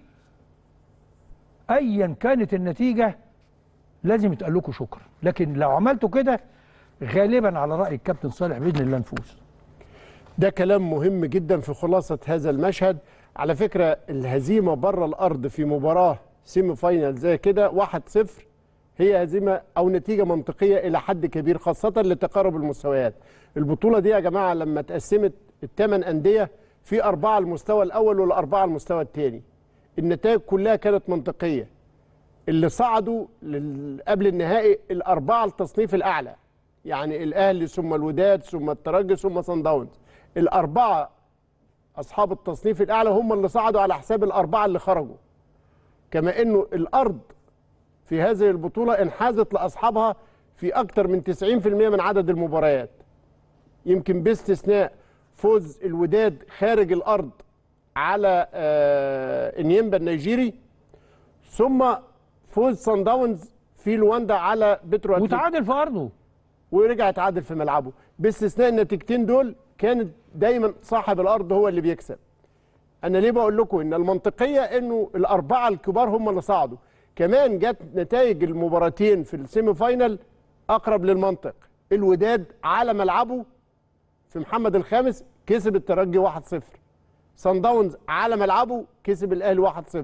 ايا كانت النتيجه لازم يتقال لكم شكرا. لكن لو عملتوا كده غالبا على راي الكابتن صالح باذن الله نفوز. ده كلام مهم جدا في خلاصه هذا المشهد. على فكره الهزيمه بره الارض في مباراه سيمي فاينال زي كده 1-0 هي هزيمه او نتيجه منطقيه الى حد كبير، خاصه لتقارب المستويات. البطوله دي يا جماعه لما اتقسمت ال8 انديه في 4 على المستوى الاول وال4 على المستوى الثاني، النتائج كلها كانت منطقيه. اللي صعدوا قبل النهائي ال4 التصنيف الاعلى، يعني الاهلي ثم الوداد ثم الترجي ثم صن داونز، ال4 اصحاب التصنيف الاعلى هم اللي صعدوا على حساب ال4 اللي خرجوا. كما انه الارض في هذه البطوله انحازت لاصحابها في اكثر من 90% من عدد المباريات، يمكن باستثناء فوز الوداد خارج الارض على انيمبا النيجيري، ثم فوز صن داونز في لواندا على بترو أتليتيكو وتعادل في ارضه ورجع يتعادل في ملعبه. باستثناء النتيجتين دول كانت دايما صاحب الارض هو اللي بيكسب. انا ليه بقول لكم ان المنطقيه انه ال4 الكبار هم اللي صعدوا. كمان جت نتائج المباراتين في السيمي فاينال اقرب للمنطق. الوداد على ملعبه في محمد الخامس كسب الترجي 1-0. صن داونز على ملعبه كسب الاهلي 1-0.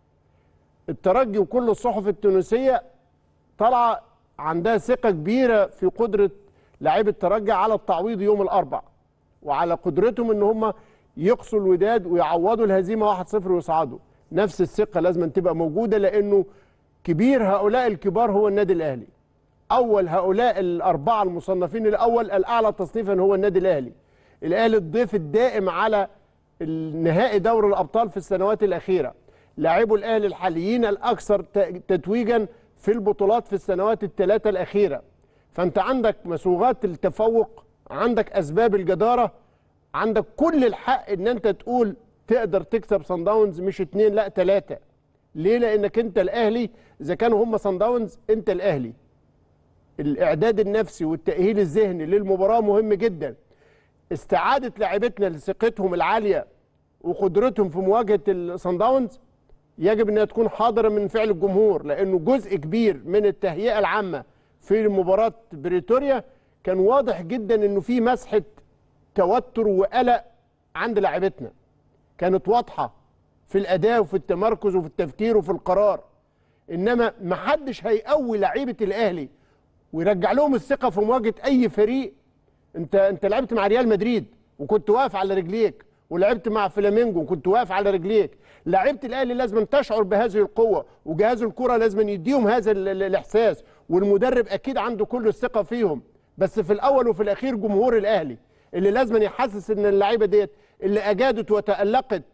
الترجي وكل الصحف التونسيه طالعه عندها ثقه كبيره في قدره لاعبي الترجي على التعويض يوم الاربعاء، وعلى قدرتهم ان هم يقصوا الوداد ويعوضوا الهزيمه 1-0 ويصعدوا. نفس الثقه لازم تبقى موجوده، لانه كبير هؤلاء الكبار هو النادي الاهلي. اول هؤلاء ال4 المصنفين الاول الاعلى تصنيفا هو النادي الاهلي. الاهلي الضيف الدائم على النهائي دوري الابطال في السنوات الاخيره. لاعبو الاهلي الحاليين الاكثر تتويجا في البطولات في السنوات الثلاثه الاخيره. فانت عندك مسوغات التفوق، عندك اسباب الجداره، عندك كل الحق ان انت تقول تقدر تكسب صن داونز مش 2 لا 3. ليه؟ لانك انت الاهلي. اذا كانوا هم صن داونز انت الاهلي. الاعداد النفسي والتاهيل الذهني للمباراه مهم جدا. استعاده لاعبتنا لثقتهم العاليه وقدرتهم في مواجهه صن داونز يجب انها تكون حاضره من فعل الجمهور، لانه جزء كبير من التهيئه العامه في مباراه بريتوريا كان واضح جدا انه في مسحه توتر وقلق عند لاعبتنا. كانت واضحه في الاداء وفي التمركز وفي التفكير وفي القرار. انما ما حدش هيقوي لعيبه الاهلي ويرجع لهم الثقه في مواجهه اي فريق. انت لعبت مع ريال مدريد وكنت واقف على رجليك، ولعبت مع فلامينجو وكنت واقف على رجليك. لعيبه الاهلي لازم تشعر بهذه القوه، وجهاز الكره لازم يديهم هذا الاحساس، والمدرب اكيد عنده كل الثقه فيهم. بس في الاول وفي الاخير جمهور الاهلي اللي لازم يحسس ان اللعيبه ديت اللي اجادت وتالقت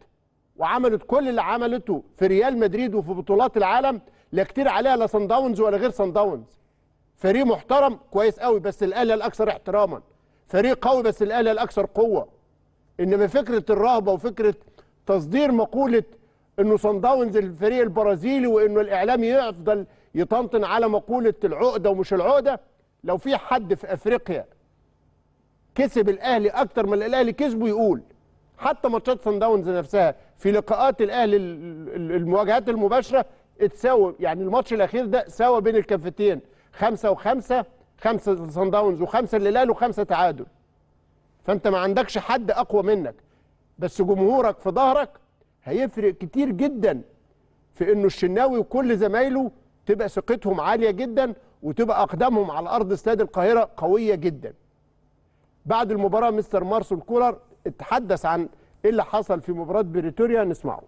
وعملت كل اللي عملته في ريال مدريد وفي بطولات العالم، لا كتير عليها لا صن داونز ولا غير صن داونز. فريق محترم كويس قوي بس الاهلي الاكثر احتراما، فريق قوي بس الاهلي الاكثر قوه. انما فكره الرهبه وفكره تصدير مقوله انه صن داونز الفريق البرازيلي وانه الاعلام يفضل يطنطن على مقوله العقده ومش العقده. لو في حد في افريقيا كسب الاهلي اكتر من الاهلي كسبه يقول. حتى ماتشات صن داونز نفسها في لقاءات الاهلي المواجهات المباشره اتساوى، يعني الماتش الاخير ده ساوى بين الكفتين 5 و5، 5 صن داونز و5 للاهلي و5 تعادل. فانت ما عندكش حد اقوى منك، بس جمهورك في ظهرك هيفرق كتير جدا في انه الشناوي وكل زمايله تبقى ثقتهم عاليه جدا وتبقى اقدامهم على ارض استاد القاهره قويه جدا. بعد المباراه مستر مارسيل كولر اتحدث عن ايه اللي حصل في مباراه بريتوريا، نسمعه.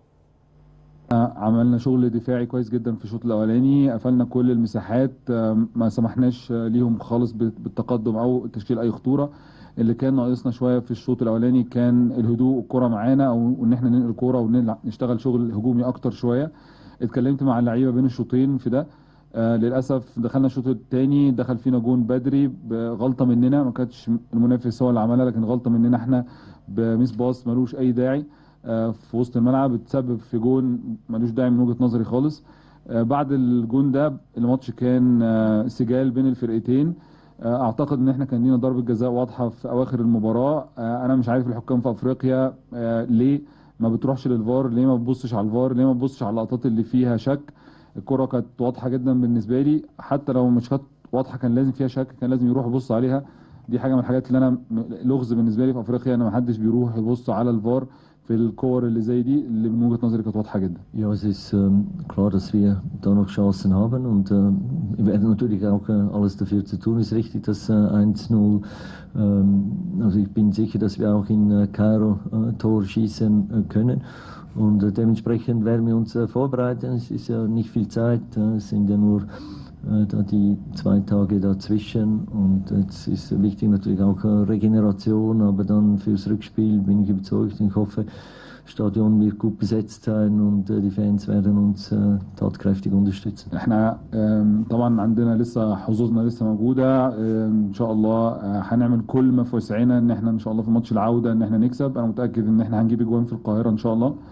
عملنا شغل دفاعي كويس جدا في الشوط الاولاني، قفلنا كل المساحات، ما سمحناش ليهم خالص بالتقدم او تشكيل اي خطوره. اللي كان ناقصنا شويه في الشوط الاولاني كان الهدوء، الكره معانا او ان احنا ننقل الكوره ونشتغل شغل هجومي اكتر شويه. اتكلمت مع اللعيبه بين الشوطين في ده. للاسف دخلنا الشوط الثاني دخل فينا جون بدري بغلطه مننا، ما كانتش المنافس هو اللي عملها لكن غلطه مننا احنا بميس باص ملوش اي داعي في وسط الملعب، اتسبب في جون ملوش داعي من وجهه نظري خالص. بعد الجون ده الماتش كان سجال بين الفرقتين. اعتقد ان احنا كان لينا ضربه جزاء واضحه في اواخر المباراه. انا مش عارف الحكام في افريقيا ليه ما بتروحش للفار، ليه ما بتبصش على الفار، ليه ما بتبصش على اللقطات اللي فيها شك. الكره كانت واضحه جدا بالنسبه لي، حتى لو مش كانت واضحه كان لازم فيها شك، كان لازم يروح يبص عليها. دي حاجه من الحاجات اللي انا لغز بالنسبه لي في افريقيا، ان ما حدش بيروح يبص على الفار في الكور اللي زي دي اللي من وجهه نظري كانت واضحه جدا. Ja, es ist klar, dass wir da noch Chancen haben und wir werden natürlich auch alles dafür zu tun. Es ist richtig, dass 1-0, also ich bin sicher, dass wir auch in Kairo Tor schießen können und dementsprechend werden wir uns vorbereiten. Es ist ja nicht viel Zeit, es sind ja nur da die 2 Tage dazwischen und jetzt ist wichtig natürlich auch Regeneration, aber dann fürs Rückspiel bin ich überzeugt. Ich hoffe, das Stadion wird gut besetzt sein und die Fans werden uns tatkräftig unterstützen. احنا طبعا عندنا لسه حظوظنا لسه موجوده، ان شاء الله هنعمل كل ما في وسعنا ان احنا ان شاء الله في ماتش العوده ان احنا نكسب. انا متاكد ان احنا هنجيب اجوان في القاهره ان شاء الله.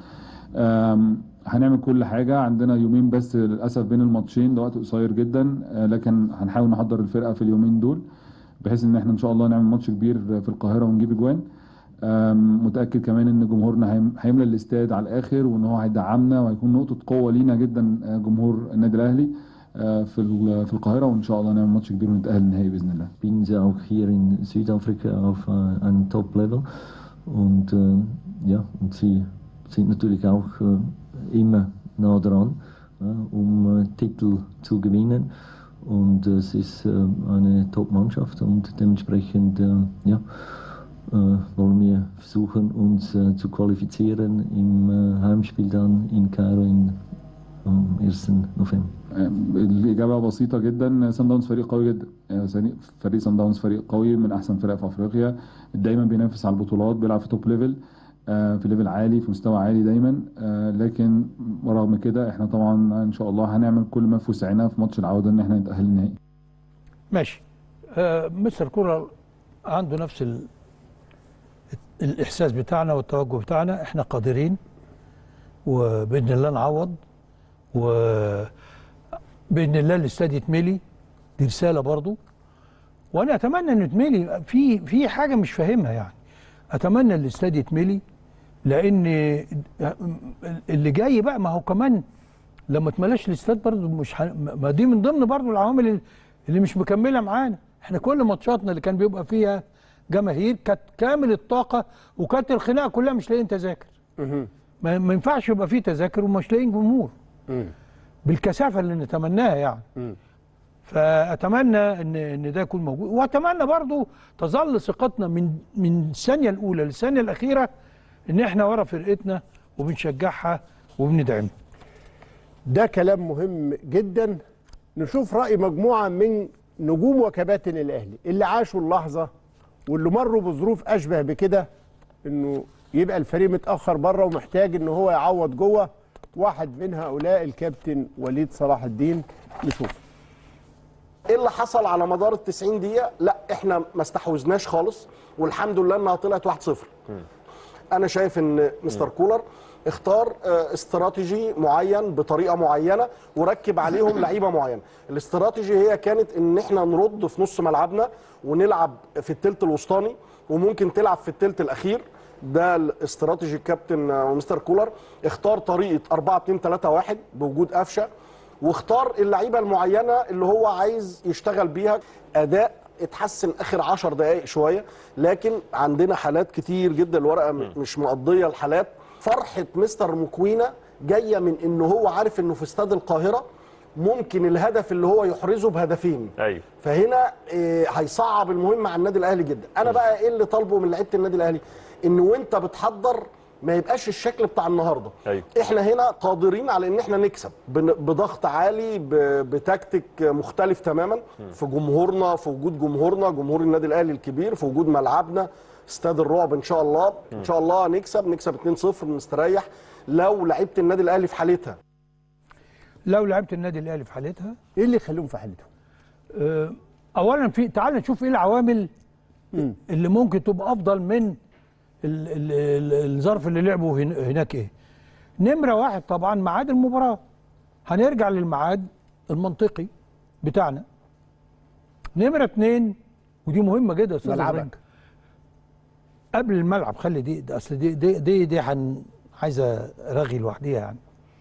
هنعمل كل حاجه، عندنا يومين بس للاسف بين الماتشين، ده وقت قصير جدا، لكن هنحاول نحضر الفرقه في اليومين دول بحيث ان احنا ان شاء الله نعمل ماتش كبير في القاهره ونجيب اجوان. متاكد كمان ان جمهورنا هيملى الاستاد على الاخر وان هو هيدعمنا وهيكون نقطه قوه لينا جدا جمهور النادي الاهلي في القاهره، وان شاء الله نعمل ماتش كبير ونتاهل النهائي باذن الله. Spielen sie auch hier in Südafrika auf einem Top-Level und ja, und sie sind natürlich auch immer nah dran, Titel zu gewinnen und es ist eine Top-Mannschaft und dementsprechend ja, wollen wir versuchen uns zu qualifizieren im Heimspiel dann in Kairo am 1. November. الإجابة بسيطة جدا. صن داونز فريق قوي جدا، فريق صن داونز فريق قوي من أحسن فرق في أفريقيا، دايما بينافس على البطولات، بيلعب في توب ليفل، في ليفل عالي، في مستوى عالي دايما. لكن رغم كده احنا طبعا ان شاء الله هنعمل كل ما في وسعنا في ماتش العودة ان احنا نتأهل النهائي. ماشي. مستر كولر عنده نفس الإحساس بتاعنا والتوجه بتاعنا، احنا قادرين وبإذن الله نعوض، وبإذن الله الاستاد يتملي. دي رسالة برضو، وأنا أتمنى إنه يتملي. في حاجة مش فاهمها يعني، أتمنى الاستاد يتملي لأن اللي جاي بقى، ما هو كمان لما اتملاش الاستاد برضو مش ما دي من ضمن برضو العوامل اللي مش مكملة معانا. احنا كل ماتشاتنا اللي كان بيبقى فيها جماهير كانت كامل الطاقة، وكانت الخناقة كلها مش لاقيين تذاكر. ما ينفعش يبقى فيه تذاكر ومش لاقيين جمهور بالكثافة اللي نتمناها يعني. فأتمنى إن ده يكون موجود، وأتمنى برضو تظل ثقتنا من الثانية الأولى للثانية الأخيرة إن إحنا ورا فرقتنا وبنشجعها وبندعمها. ده كلام مهم جدا. نشوف رأي مجموعة من نجوم وكباتن الأهلي اللي عاشوا اللحظة واللي مروا بظروف أشبه بكده، إنه يبقى الفريق متاخر بره ومحتاج ان هو يعوض جوه. واحد من هؤلاء الكابتن وليد صلاح الدين. نشوف ايه اللي حصل على مدار ال 90 دقيقه. لا احنا ما استحوذناش خالص، والحمد لله انها طلعت 1-0. انا شايف ان مستر كولر اختار استراتيجي معين بطريقه معينه وركب عليهم لعيبه معينه. الاستراتيجي هي كانت ان احنا نرد في نص ملعبنا ونلعب في الثلث الوسطاني، وممكن تلعب في الثلث الاخير. ده الاستراتيجي الكابتن ومستر كولر اختار طريقه 4-2-3-1 بوجود قفشه، واختار اللعيبه المعينه اللي هو عايز يشتغل بيها. اداء اتحسن اخر 10 دقائق شويه، لكن عندنا حالات كتير جدا، الورقه مش مقضيه الحالات. فرحه مستر مكوينه جايه من انه هو عارف انه في استاد القاهره ممكن الهدف اللي هو يحرزه بهدفين. ايوه. فهنا هيصعب المهمه على النادي الاهلي جدا. انا بقى ايه اللي طالبه من لعيبه النادي الاهلي؟ انه وانت بتحضر ما يبقاش الشكل بتاع النهارده. أيوة. احنا هنا قادرين على ان احنا نكسب بضغط عالي، بتكتيك مختلف تماما، في جمهورنا، في وجود جمهورنا، جمهور النادي الاهلي الكبير، في وجود ملعبنا استاد الرعب. ان شاء الله ان شاء الله نكسب 2-0 مستريح لو لعيبه النادي الاهلي في حالتها. لو لعيبه النادي الاهلي في حالتها، ايه اللي يخليهم في حالتهم؟ اولا تعال نشوف ايه العوامل اللي ممكن تبقى افضل من الظرف اللي لعبوا هناك. ايه نمره واحد؟ طبعا ميعاد المباراه. هنرجع للميعاد المنطقي بتاعنا. نمره 2 ودي مهمه جدا يا استاذ ملعبك قبل الملعب. خلي دي اصل دي عايزه رغي لوحديها. يعني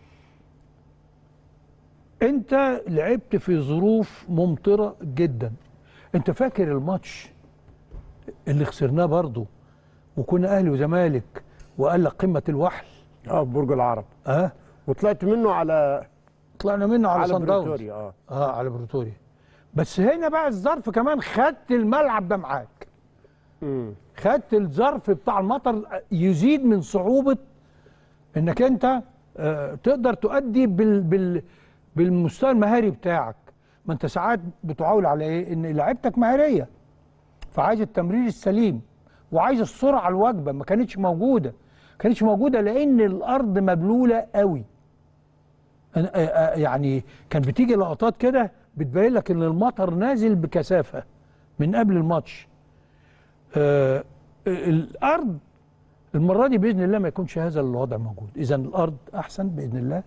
انت لعبت في ظروف ممطره جدا. انت فاكر الماتش اللي خسرناه برضه وكنا اهلي وزمالك وقال لك قمه الوحل في برج العرب. وطلعت منه على طلعنا منه على صن داونز. بريتوريا. على بريتوريا. بس هنا بقى الظرف كمان خدت الملعب ده معاك. خدت الظرف بتاع المطر يزيد من صعوبه انك انت تقدر تؤدي بالمستوى المهاري بتاعك. ما انت ساعات بتعول على ايه؟ ان لعيبتك مهاريه، فعايز التمرير السليم وعايز السرعه الواجبه. ما كانتش موجوده لان الارض مبلوله قوي. يعني كان بتيجي لقطات كده بتبين لك ان المطر نازل بكثافه من قبل الماتش. الارض المره دي باذن الله ما يكونش هذا الوضع موجود. اذا الارض احسن باذن الله،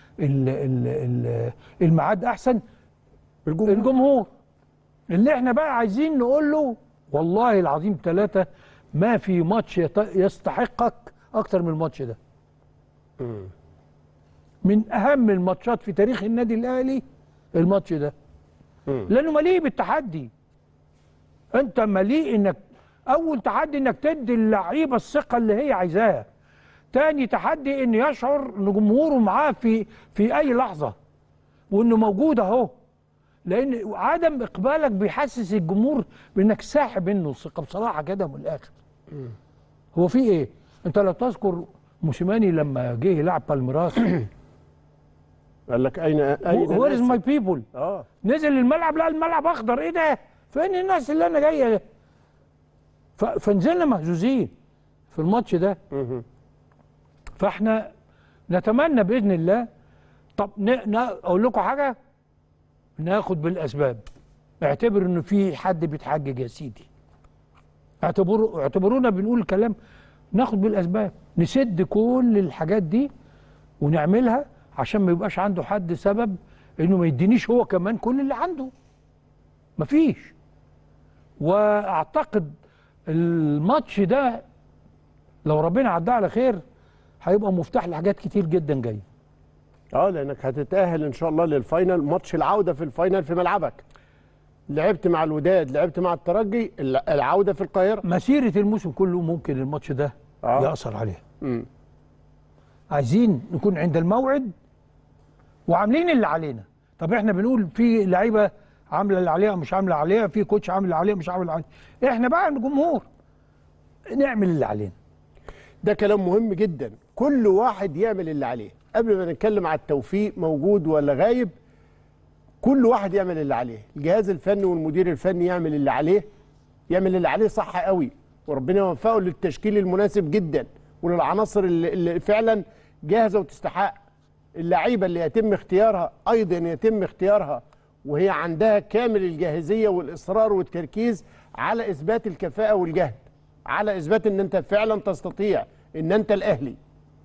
الميعاد احسن، الجمهور اللي احنا بقى عايزين نقول له والله العظيم 3 ما في ماتش يستحقك اكتر من الماتش ده. من اهم الماتشات في تاريخ النادي الاهلي الماتش ده. لانه مليء بالتحدي. انت مليء انك اول تحدي انك تدي اللعيبه الثقه اللي هي عايزاها. تاني تحدي ان يشعر ان جمهوره معاه في اي لحظه وانه موجود اهو. لان عدم اقبالك بيحسس الجمهور بانك ساحب منه الثقه بصراحه كده من الاخر. هو في ايه؟ انت لو تذكر موسيماني لما جه يلعب بالميراس قال لك اين وير از ماي بيبول. نزل الملعب لقى الملعب اخضر. ايه ده؟ فين الناس اللي انا جايه؟ فنزلنا مهزوزين في الماتش ده. فاحنا نتمنى باذن الله. طب اقول لكم حاجه، ناخد بالاسباب. اعتبر انه في حد بيتحجج يا سيدي. اعتبرونا بنقول الكلام. ناخد بالاسباب، نسد كل الحاجات دي ونعملها عشان ما يبقاش عنده حد سبب انه ما يدينيش هو كمان كل اللي عنده. مفيش. واعتقد الماتش ده لو ربنا عداه على خير هيبقى مفتاح لحاجات كتير جدا جايه. لانك هتتاهل ان شاء الله للفاينل. ماتش العوده في الفاينل في ملعبك. لعبت مع الوداد، لعبت مع الترجي، العوده في القاهره. مسيره الموسم كله ممكن الماتش ده يأثر عليها. عايزين نكون عند الموعد وعاملين اللي علينا. طب احنا بنقول في لعيبه عامله اللي عليها ومش عامله عليها، في كوتش عامل اللي عليه ومش عامل اللي عليه. احنا بقى الجمهور نعمل اللي علينا. ده كلام مهم جدا. كل واحد يعمل اللي عليه. قبل ما نتكلم على التوفيق موجود ولا غايب، كل واحد يعمل اللي عليه. الجهاز الفني والمدير الفني يعمل اللي عليه، يعمل اللي عليه صح قوي، وربنا يوفقه للتشكيل المناسب جدا وللعناصر اللي فعلا جاهزه وتستحق. اللعيبه اللي يتم اختيارها ايضا يتم اختيارها وهي عندها كامل الجاهزيه والاصرار والتركيز على اثبات الكفاءه والجهد، على اثبات ان انت فعلا تستطيع ان انت الاهلي.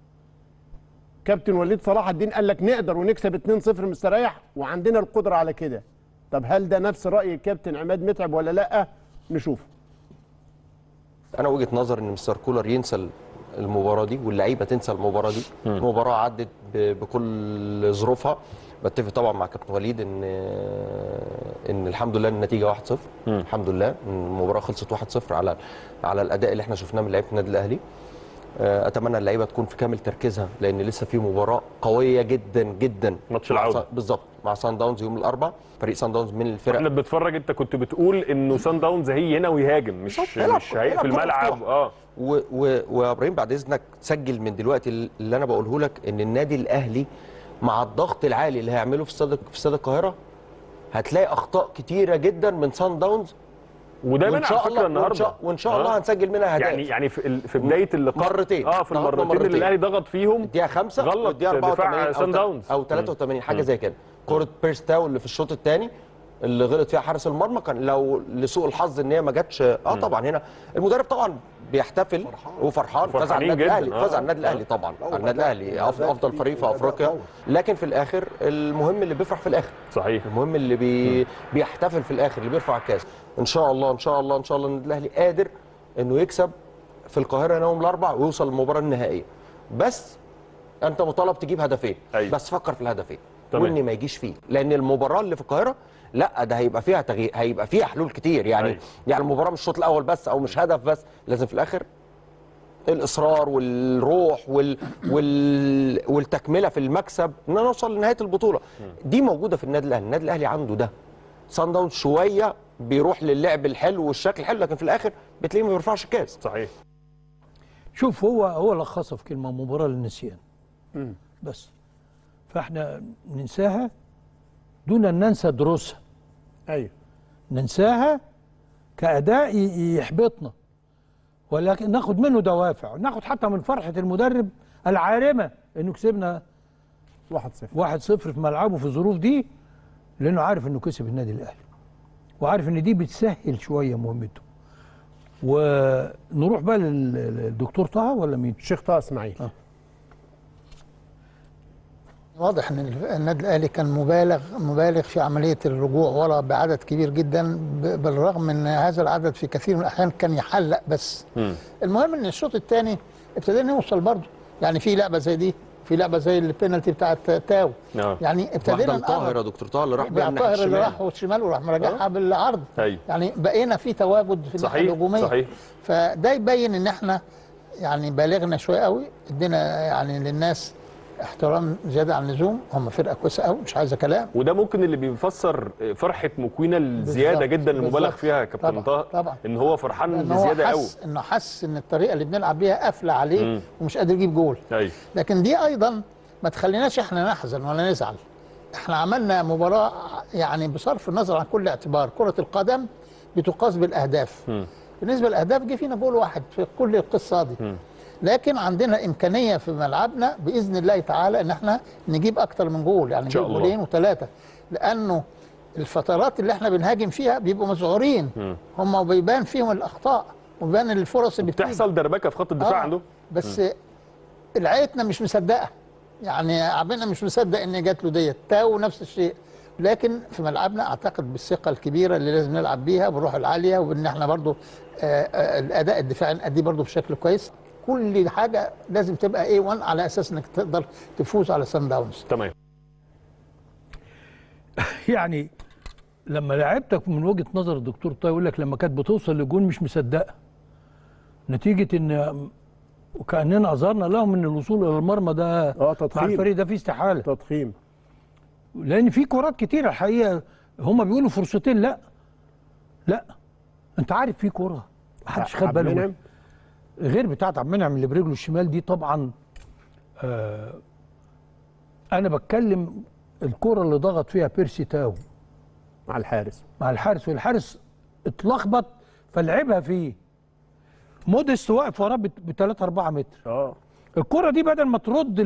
كابتن وليد صلاح الدين قال لك نقدر ونكسب 2-0 مستريح وعندنا القدره على كده. طب هل ده نفس راي الكابتن عماد متعب ولا لا؟ نشوف. انا وجهه نظر ان مستر كولر ينسى المباراه دي واللعيبه تنسى المباراه دي. المباراه عدت بكل ظروفها. بتفق طبعا مع كابتن وليد ان الحمد لله النتيجه 1-0. الحمد لله المباراه خلصت 1-0 على الاداء اللي احنا شفناه من لعيبه النادي الاهلي. اتمنى اللعيبه تكون في كامل تركيزها لان لسه في مباراه قويه جدا جدا. ماتش العوده بالظبط مع سان داونز يوم الاربعاء. فريق سان داونز من الفرق احنا بنتفرج. انت كنت بتقول انه سان داونز هي هنا ويهاجم مش هيقفل الملعب. ويا ابراهيم بعد اذنك سجل من دلوقتي اللي انا بقوله لك ان النادي الاهلي مع الضغط العالي اللي هيعمله في استاد القاهره هتلاقي اخطاء كتيره جدا من سان داونز. وده من على فكره النهارده وان شاء الله هنسجل منها اهداف. يعني في بدايه اللقاء مرتين في المرتين اللي الاهلي ضغط فيهم الدقيقه 5 غلط والدقيقه 84 سان داونز او 83 حاجه زي كده. كره بيرس تاو اللي في الشوط الثاني اللي غلط فيها حارس المرمى كان لو لسوء الحظ ان هي ما جاتش. طبعا هنا المدرب طبعا بيحتفل وفرحان فاز على النادي الاهلي. فاز على النادي الاهلي طبعا على النادي الاهلي افضل فريق في افريقيا. لكن في الاخر المهم اللي بيفرح في الاخر. صحيح. المهم اللي بيحتفل في الاخر اللي بيرفع الكاس. ان شاء الله ان شاء الله ان شاء الله النادي الاهلي قادر انه يكسب في القاهره يوم الاربعاء ويوصل للمباراه النهائيه. بس انت مطالب تجيب هدفين. بس فكر في الهدفين وان ما يجيش فيه لان المباراه اللي في القاهره لا ده هيبقى فيها تغيير هيبقى فيها حلول كتير يعني. يعني المباراه مش الشوط الاول بس او مش هدف بس. لازم في الاخر الاصرار والروح والتكمله في المكسب ان نوصل لنهايه البطوله. دي موجوده في النادي الاهلي. النادي الاهلي عنده ده. صن داونز شويه بيروح للعب الحلو والشكل الحلو لكن في الاخر بتلاقيه ما بيرفعش الكاس. صحيح. شوف هو لخصها في كلمه مباراه للنسيان. بس فاحنا ننساها دون ان ننسى دروسها. ايوه ننساها كاداء يحبطنا ولكن ناخد منه دوافع. ناخد حتى من فرحه المدرب العارمه انه كسبنا 1-0 في ملعبه في الظروف دي لانه عارف انه كسب النادي الاهلي وعارف ان دي بتسهل شويه مهمته. ونروح بقى للدكتور طه ولا مين؟ الشيخ طه اسماعيل. واضح ان النادي الاهلي كان مبالغ في عمليه الرجوع ورا بعدد كبير جدا بالرغم من هذا العدد في كثير من الاحيان كان يحلق بس. المهم ان الشوط الثاني ابتدينا نوصل برضه يعني في لعبه زي دي في لعبه زي البينالتي بتاعت تاو. يعني ابتدينا طاهر يا دكتور طاهر اللي راح بيها الناحيه الشمال. اللي راح والشمال وراح مراجعها بالعرض. يعني بقينا في تواجد في الناحيه الهجوميه. صحيح. فده يبين ان احنا يعني بالغنا شويه قوي. ادينا يعني للناس احترام زياده عن اللزوم. هم فرقه كويسه قوي مش عايزه كلام. وده ممكن اللي بيفسر فرحه مكوينه الزياده جدا المبالغ فيها يا كابتن طه. طبعا ان هو فرحان بزياده قوي. انه حس ان الطريقه اللي بنلعب بيها قافله عليه ومش قادر يجيب جول. لكن دي ايضا ما تخليناش احنا نحزن ولا نزعل. احنا عملنا مباراه يعني بصرف النظر عن كل اعتبار كره القدم بتقاس بالاهداف. بالنسبه للاهداف جه فينا جول واحد في كل القصه دي. لكن عندنا امكانيه في ملعبنا باذن الله تعالى ان احنا نجيب اكتر من جول يعني نجيب جولين وثلاثه لانه الفترات اللي احنا بنهاجم فيها بيبقوا مذعورين هم بيبان فيهم الاخطاء وبيبان الفرص اللي بتحصل دربكه في خط الدفاع عنده. بس لعيبتنا مش مصدقه يعني عبنا مش مصدق ان جات له ديت. تاو نفس الشيء. لكن في ملعبنا اعتقد بالثقه الكبيره اللي لازم نلعب بيها بالروح العاليه وان احنا برضو الاداء الدفاعي نأديه برضو بشكل كويس. كل حاجه لازم تبقى A1 على اساس انك تقدر تفوز على سان داونز. تمام. يعني لما لعبتك من وجهه نظر الدكتور طه يقول لك لما كانت بتوصل لجون مش مصدقه نتيجه ان وكاننا اظهرنا لهم ان الوصول الى المرمى ده مع الفريق ده فيه استحاله تضخيم لان في كرات كتيره الحقيقه هم بيقولوا فرصتين. لا انت عارف في كره محدش خد باله غير بتاعت عبد المنعم اللي برجله الشمال دي طبعا. انا بتكلم الكره اللي ضغط فيها بيرسي تاو مع الحارس والحارس اتلخبط فلعبها فيه. موديست واقف وراه ب 3 4 متر. الكره دي بدل ما ترد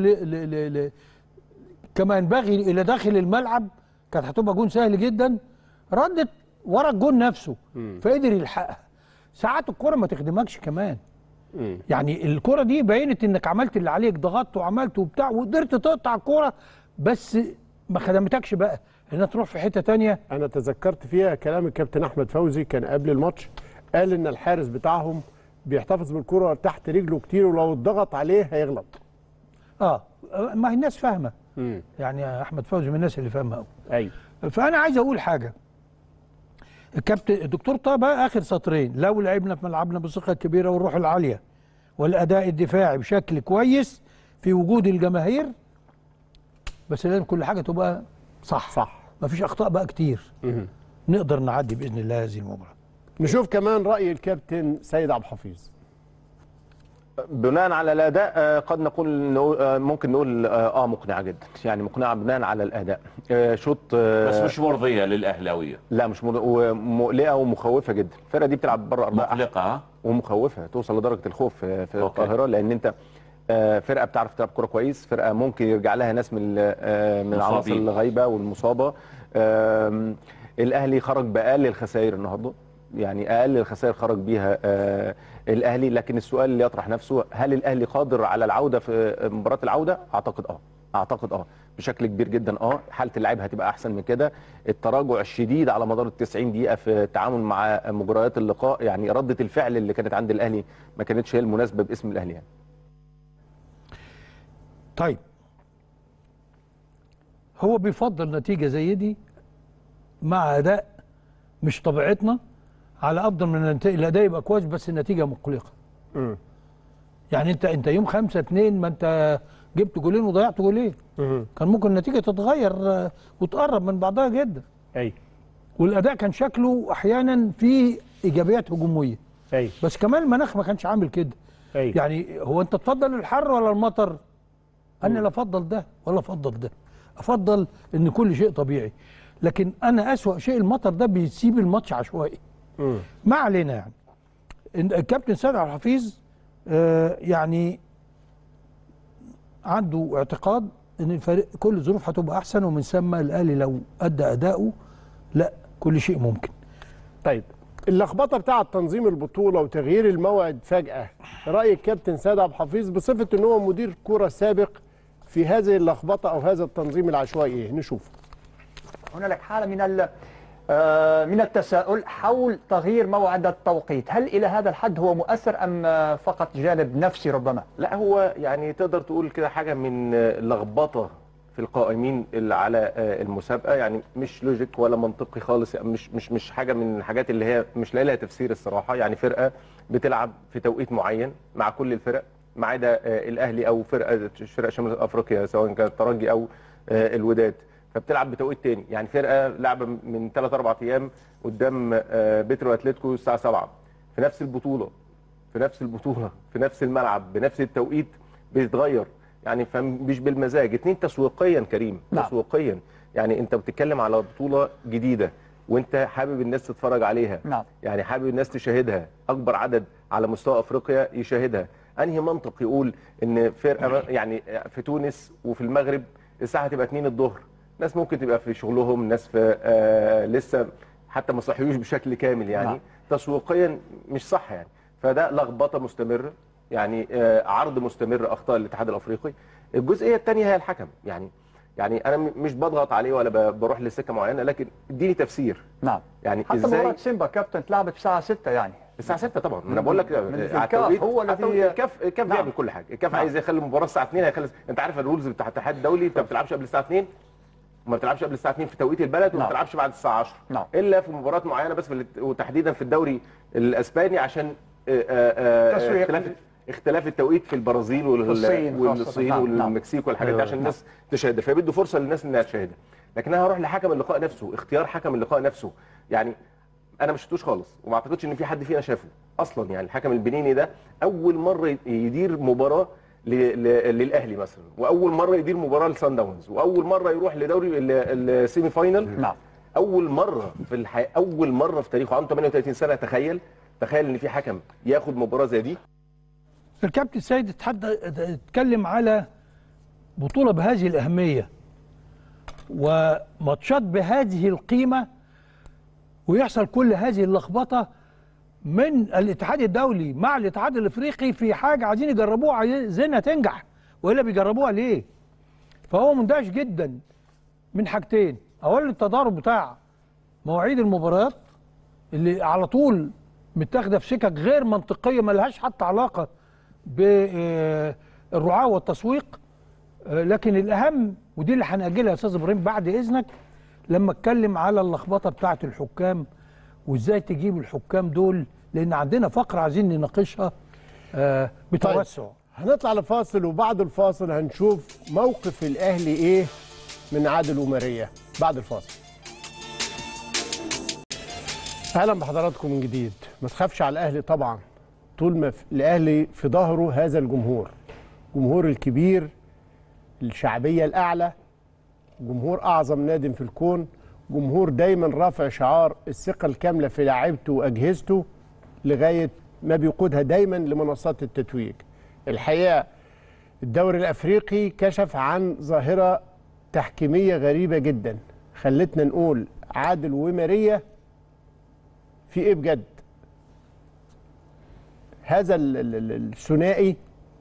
كما ينبغي الى داخل الملعب كانت هتبقى جون سهل جدا، ردت ورا الجون نفسه فقدر يلحقها. ساعات الكره ما تخدمكش كمان. يعني الكره دي بينت انك عملت اللي عليك، ضغطت وعملت وبتاع وقدرت تقطع الكره، بس ما خدمتكش بقى انها تروح في حته ثانيه. انا تذكرت فيها كلام الكابتن احمد فوزي كان قبل الماتش، قال ان الحارس بتاعهم بيحتفظ بالكره تحت رجله كتير ولو اتضغط عليه هيغلط. ما هي الناس فاهمه. يعني احمد فوزي من الناس اللي فاهمه قوي. ايوه. فانا عايز اقول حاجه. الكابتن الدكتور طه اخر سطرين: لو لعبنا في ملعبنا بالثقه الكبيره والروح العاليه والاداء الدفاعي بشكل كويس في وجود الجماهير، بس لازم كل حاجه تبقى صح. مفيش اخطاء بقى كتير. نقدر نعدي باذن الله هذه المباراه. نشوف كمان راي الكابتن سيد عبد الحفيظ. بناء على الاداء قد نقول ممكن نقول مقنعه جدا، يعني مقنعه بناء على الاداء. شوط بس مش مرضيه للاهلاويه. لا مش مقلقه ومخوفه جدا. الفرقه دي بتلعب بره ارضها مقلقه ومخوفه، توصل لدرجه الخوف في القاهره، لان انت فرقه بتعرف تلعب كوره كويس، فرقه ممكن يرجع لها ناس من العناصر الغايبه والمصابه. الاهلي خرج باقل الخسائر النهارده، يعني اقل الخسائر خرج بيها الاهلي، لكن السؤال اللي يطرح نفسه: هل الاهلي قادر على العوده في مباراه العوده؟ اعتقد بشكل كبير جدا. حاله اللعب هتبقى احسن من كده. التراجع الشديد على مدار ال90 دقيقه في التعامل مع مجريات اللقاء، يعني رده الفعل اللي كانت عند الاهلي ما كانتش هي المناسبه باسم الاهلي يعني. طيب هو بيفضل نتيجه زي دي مع اداء مش طبيعتنا على افضل من الاداء يبقى كويس بس النتيجه مقلقه. يعني انت يوم 5-2 ما انت جبت جولين وضيعت جولين. كان ممكن النتيجه تتغير وتقرب من بعضها جدا. والاداء كان شكله احيانا فيه ايجابيات هجوميه. بس كمان المناخ ما كانش عامل كده. يعني هو انت تفضل الحر ولا المطر؟ انا لا افضل ده ولا افضل ده، افضل ان كل شيء طبيعي. لكن انا اسوأ شيء المطر ده بيسيب الماتش عشوائي. ما علينا. يعني الكابتن سيد عبد الحفيظ يعني عنده اعتقاد ان الفريق كل الظروف هتبقى احسن، ومن ثم الاهلي لو ادى اداؤه لا كل شيء ممكن. طيب اللخبطه بتاعه تنظيم البطوله وتغيير الموعد فجاه، راي الكابتن سيد عبد الحفيظ بصفه ان هو مدير كره سابق في هذه اللخبطه او هذا التنظيم العشوائي ايه؟ نشوف. هنالك حاله من التساؤل حول تغيير موعد التوقيت، هل إلى هذا الحد هو مؤثر أم فقط جانب نفسي ربما؟ لا هو يعني تقدر تقول كده حاجة من لخبطة في القائمين اللي على المسابقة، يعني مش لوجيك ولا منطقي خالص، يعني مش حاجة من الحاجات اللي هي مش لاقي لها تفسير الصراحة. يعني فرقة بتلعب في توقيت معين مع كل الفرق ما عدا الأهلي أو فرق شمال أفريقيا سواء كان الترجي أو الوداد، فبتلعب بتوقيت تاني. يعني فرقه لعبه من 3-4 ايام قدام بيترو اتلتيكو الساعه 7 في نفس البطوله في نفس الملعب بنفس التوقيت بيتغير، يعني فمش بالمزاج. اتنين تسويقيا كريم. تسويقيا يعني انت بتتكلم على بطوله جديده وانت حابب الناس تتفرج عليها. يعني حابب الناس تشاهدها، اكبر عدد على مستوى افريقيا يشاهدها. انهي منطق يقول ان فرقه يعني في تونس وفي المغرب الساعه تبقى 2 الظهر، ناس ممكن تبقى في شغلهم، ناس في لسه حتى ما صحيوش بشكل كامل، يعني تسويقيا مش صح يعني. فده لخبطه مستمره، يعني عرض مستمر اخطاء الاتحاد الافريقي. الجزئيه الثانيه هي الحكم. يعني انا مش بضغط عليه ولا بروح لسكه معينه، لكن اديني تفسير. يعني حتى ازاي مباراه سيمبا كابتن اتلعبت الساعه 6 يعني الساعه 6 طبعا. انا بقول لك الكاف هو الذي الكاف بيعمل كل حاجه. الكاف عايز يخلي المباراه الساعه 2 هيخلي. انت عارف الرولز بتاع الاتحاد الدولي، انت ما بتلعبش قبل الساعه 2 وما بتلعبش قبل الساعه 2 في توقيت البلد، وما بتلعبش بعد الساعه 10 الا في مباريات معينه بس وتحديدا في الدوري الاسباني عشان اختلاف التوقيت في البرازيل والصين والمكسيك والحاجات دي عشان الناس تشاهد، فبيدوا فرصه للناس انها تشاهدها. لكن انا هروح لحكم اللقاء نفسه، اختيار حكم اللقاء نفسه. يعني انا ما شفتوش خالص وما اعتقدش ان في حد فينا شافه اصلا. يعني الحكم البنيني ده اول مره يدير مباراه للاهلي مثلا، واول مره يدير مباراه لسان داونز، واول مره يروح لدوري السيمي فاينل. اول مره في الحقيقه، اول مره في تاريخه، عنده 38 سنه. تخيل ان في حكم ياخد مباراه زي دي. الكابتن سيد اتكلم على بطوله بهذه الاهميه وماتشات بهذه القيمه ويحصل كل هذه اللخبطه من الاتحاد الدولي مع الاتحاد الافريقي في حاجه عايزين يجربوها، عايزينها تنجح والا بيجربوها ليه؟ فهو مندهش جدا من حاجتين، اولا التضارب بتاع مواعيد المباريات اللي على طول متاخده في سكك غير منطقيه ما لهاش حتى علاقه بالرعاه والتسويق. لكن الاهم ودي اللي هنأجلها يا استاذ ابراهيم بعد اذنك لما اتكلم على اللخبطه بتاعه الحكام وازاي تجيب الحكام دول، لان عندنا فقره عايزين نناقشها بتوسع. طيب. هنطلع لفاصل وبعد الفاصل هنشوف موقف الاهلي ايه من عادل وماريا بعد الفاصل. اهلا بحضراتكم من جديد. ما تخافش على الاهلي طبعا طول ما الاهلي في ظهره هذا الجمهور الكبير، الشعبيه الاعلى، جمهور اعظم نادي في الكون، جمهور دايما رافع شعار الثقه الكامله في لاعيبته واجهزته لغايه ما بيقودها دايما لمنصات التتويج. الحقيقه الدوري الافريقي كشف عن ظاهره تحكيميه غريبه جدا خلتنا نقول عادل وماريا في ايه بجد. هذا الثنائي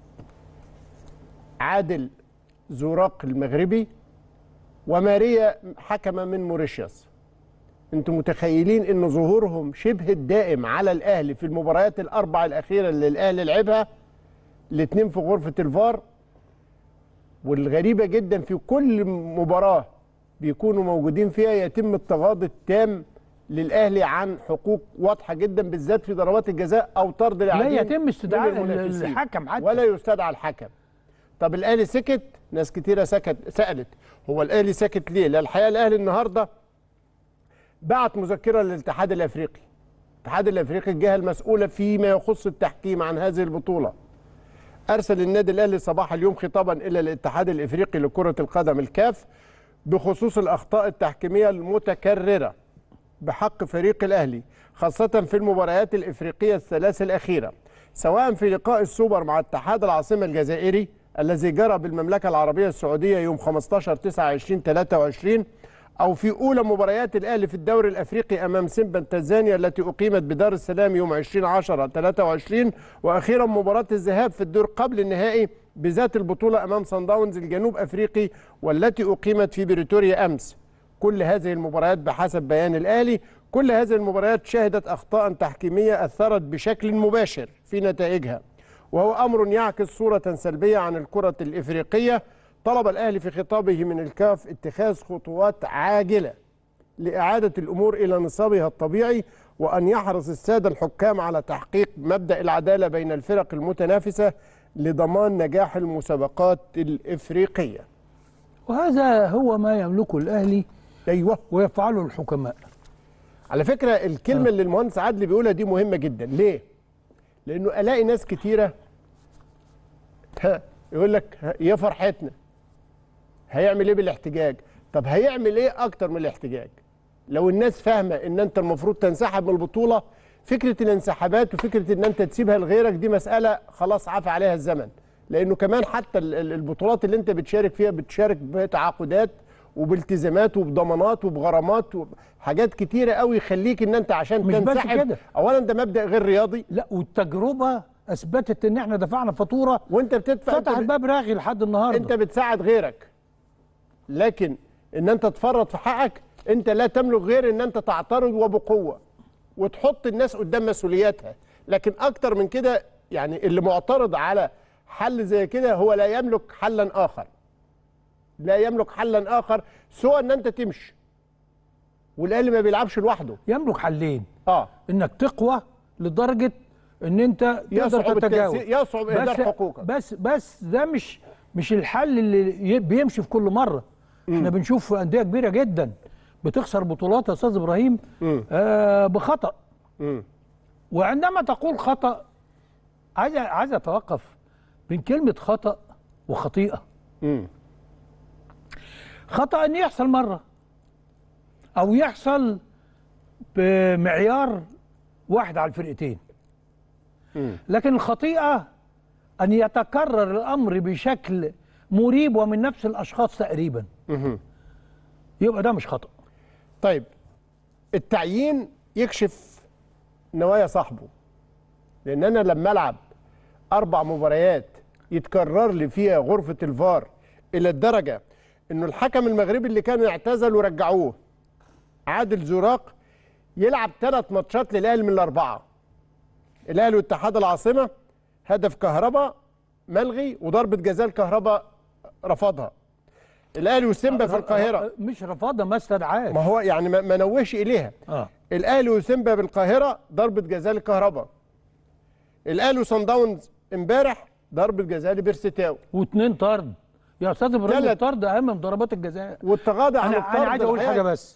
عادل زوراق المغربي وماريا حكمه من موريشيوس. انتم متخيلين ان ظهورهم شبه الدائم على الاهلي في المباريات الاربع الاخيره اللي الاهلي لعبها، الاثنين في غرفه الفار. والغريبه جدا في كل مباراه بيكونوا موجودين فيها يتم التغاضي التام للاهلي عن حقوق واضحه جدا بالذات في ضربات الجزاء او طرد لاعبين. لا يتم استدعاء الحكم حتى ولا يستدعى الحكم. طب الاهلي سكت؟ ناس كتيره سالت هو الاهلي سكت ليه؟ لا الحقيقه الاهلي النهارده بعت مذكره للاتحاد الافريقي. الاتحاد الافريقي الجهه المسؤوله فيما يخص التحكيم عن هذه البطوله. ارسل النادي الاهلي صباح اليوم خطابا الى الاتحاد الافريقي لكره القدم الكاف بخصوص الاخطاء التحكيميه المتكرره بحق فريق الاهلي خاصه في المباريات الافريقيه الثلاث الاخيره، سواء في لقاء السوبر مع اتحاد العاصمه الجزائري الذي جرى بالمملكه العربيه السعوديه يوم 15/9/2023 أو في أولى مباريات الأهلي في الدوري الأفريقي أمام سيمبا تنزانيا التي أقيمت بدار السلام يوم 20/10/23، وأخيرا مباراة الذهاب في الدور قبل النهائي بذات البطولة أمام صن داونز الجنوب أفريقي والتي أقيمت في بريتوريا أمس. كل هذه المباريات بحسب بيان الأهلي كل هذه المباريات شهدت أخطاء تحكيمية أثرت بشكل مباشر في نتائجها، وهو أمر يعكس صورة سلبية عن الكرة الإفريقية. طلب الأهلي في خطابه من الكاف اتخاذ خطوات عاجلة لإعادة الأمور إلى نصابها الطبيعي، وأن يحرص السادة الحكام على تحقيق مبدأ العدالة بين الفرق المتنافسة لضمان نجاح المسابقات الإفريقية. وهذا هو ما يملكه الأهلي. أيوة. ويفعله الحكماء. على فكرة الكلمة اللي المهندس عدلي بيقولها دي مهمة جدا. ليه؟ لأنه ألاقي ناس كتيرة يقول لك يا فرحتنا هيعمل ايه بالاحتجاج؟ طب هيعمل ايه اكتر من الاحتجاج؟ لو الناس فاهمه ان انت المفروض تنسحب من البطوله، فكره الانسحابات وفكره ان انت تسيبها لغيرك دي مساله خلاص عفى عليها الزمن، لانه كمان حتى البطولات اللي انت بتشارك فيها بتشارك بتعاقدات وبالتزامات وبضمانات وبغرامات وحاجات كتيره قوي يخليك ان انت عشان مش تنسحب. بس اولا ده مبدا غير رياضي. لا والتجربه اثبتت ان احنا دفعنا فاتوره وانت بتدفع فتح الباب راغي لحد النهارده. انت بتساعد غيرك، لكن ان انت تفرط في حقك انت لا تملك غير ان انت تعترض وبقوه وتحط الناس قدام مسؤولياتها. لكن اكتر من كده يعني اللي معترض على حل زي كده هو لا يملك حلا اخر، لا يملك حلا اخر سوى ان انت تمشي. والاهلي ما بيلعبش لوحده، يملك حلين. انك تقوى لدرجه ان انت تقدر تتجاوز، يصعب اهدار حقوقك. بس ده مش الحل اللي بيمشي في كل مره. احنا بنشوف انديه كبيره جدا بتخسر بطولات يا استاذ ابراهيم بخطا. وعندما تقول خطا عايز اتوقف بين كلمه خطا وخطيئه. خطا ان يحصل مره او يحصل بمعيار واحد على الفرقتين. لكن الخطيئه ان يتكرر الامر بشكل مريب ومن نفس الاشخاص تقريبا، يبقى ده مش خطأ. طيب التعيين يكشف نوايا صاحبه، لان انا لما العب 4 مباريات يتكرر لي فيها غرفه الفار الى الدرجه انه الحكم المغربي اللي كان اعتزل ورجعوه عادل زراق يلعب 3 ماتشات للاهلي من ال4، الاهلي واتحاد العاصمه هدف كهربا ملغي وضربه جزاء الكهربا رفضها، الاهلي وسيمبا في القاهره مش رفضها، ما استدعاش، ما هو يعني ما نوهش اليها. الاهلي وسيمبا بالقاهره ضربه جزاء الكهربا، الاهلي وصن داونز امبارح ضربه جزاء لبيرستاو و2 طرد. يا استاذ ابراهيم الطرد اهم من ضربات الجزاء. والتغاضى عن الطرد. انا عايز اقول حاجه بس.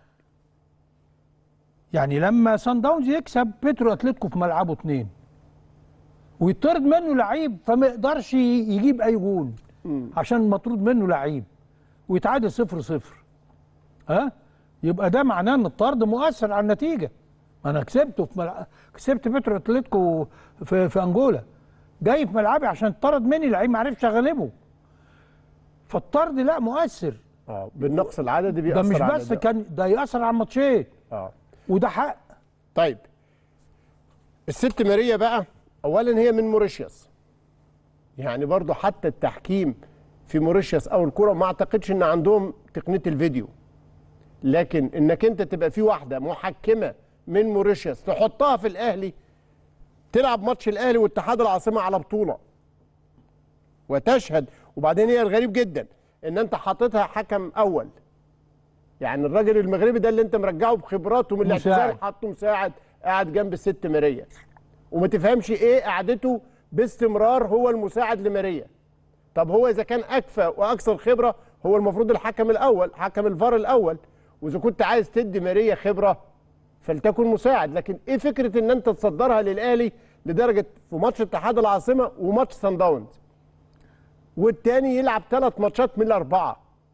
يعني لما صن داونز يكسب بيترو اتلتيكو في ملعبه 2 ويطرد منه لعيب فما يقدرش يجيب اي جول عشان مطرود منه لعيب ويتعادل 0-0، يبقى ده معناه ان الطرد مؤثر على النتيجه. انا كسبته في كسبت بيترو اتلتيكو في انجولا، جاي في ملعبي عشان طرد مني لعيب ما عرفش اغلبه، فالطرد لا مؤثر. بالنقص العددي بيأثر ده مش على بس ده يأثر على الماتشين. وده حق. طيب الست ماريا بقى اولا هي من موريشيوس، يعني برضو حتى التحكيم في موريشيوس او الكره ما اعتقدش ان عندهم تقنيه الفيديو، لكن انك انت تبقى في واحده محكمه من موريشيوس تحطها في الاهلي تلعب ماتش الاهلي واتحاد العاصمه على بطوله وتشهد، وبعدين هي الغريب جدا ان انت حاططها حكم اول، يعني الراجل المغربي ده اللي انت مرجعه بخبراته من الاعتزال حاطه مساعد قاعد جنب الست ماريا، وما تفهمش ايه قعدته باستمرار هو المساعد لماريا. طب هو اذا كان اكفى واكثر خبره هو المفروض الحكم الاول، حكم الفار الاول، واذا كنت عايز تدي ماريا خبره فلتكن مساعد، لكن ايه فكره ان انت تصدرها للاهلي لدرجه في ماتش اتحاد العاصمه وماتش سان داونز والتاني يلعب 3 ماتشات من ال4.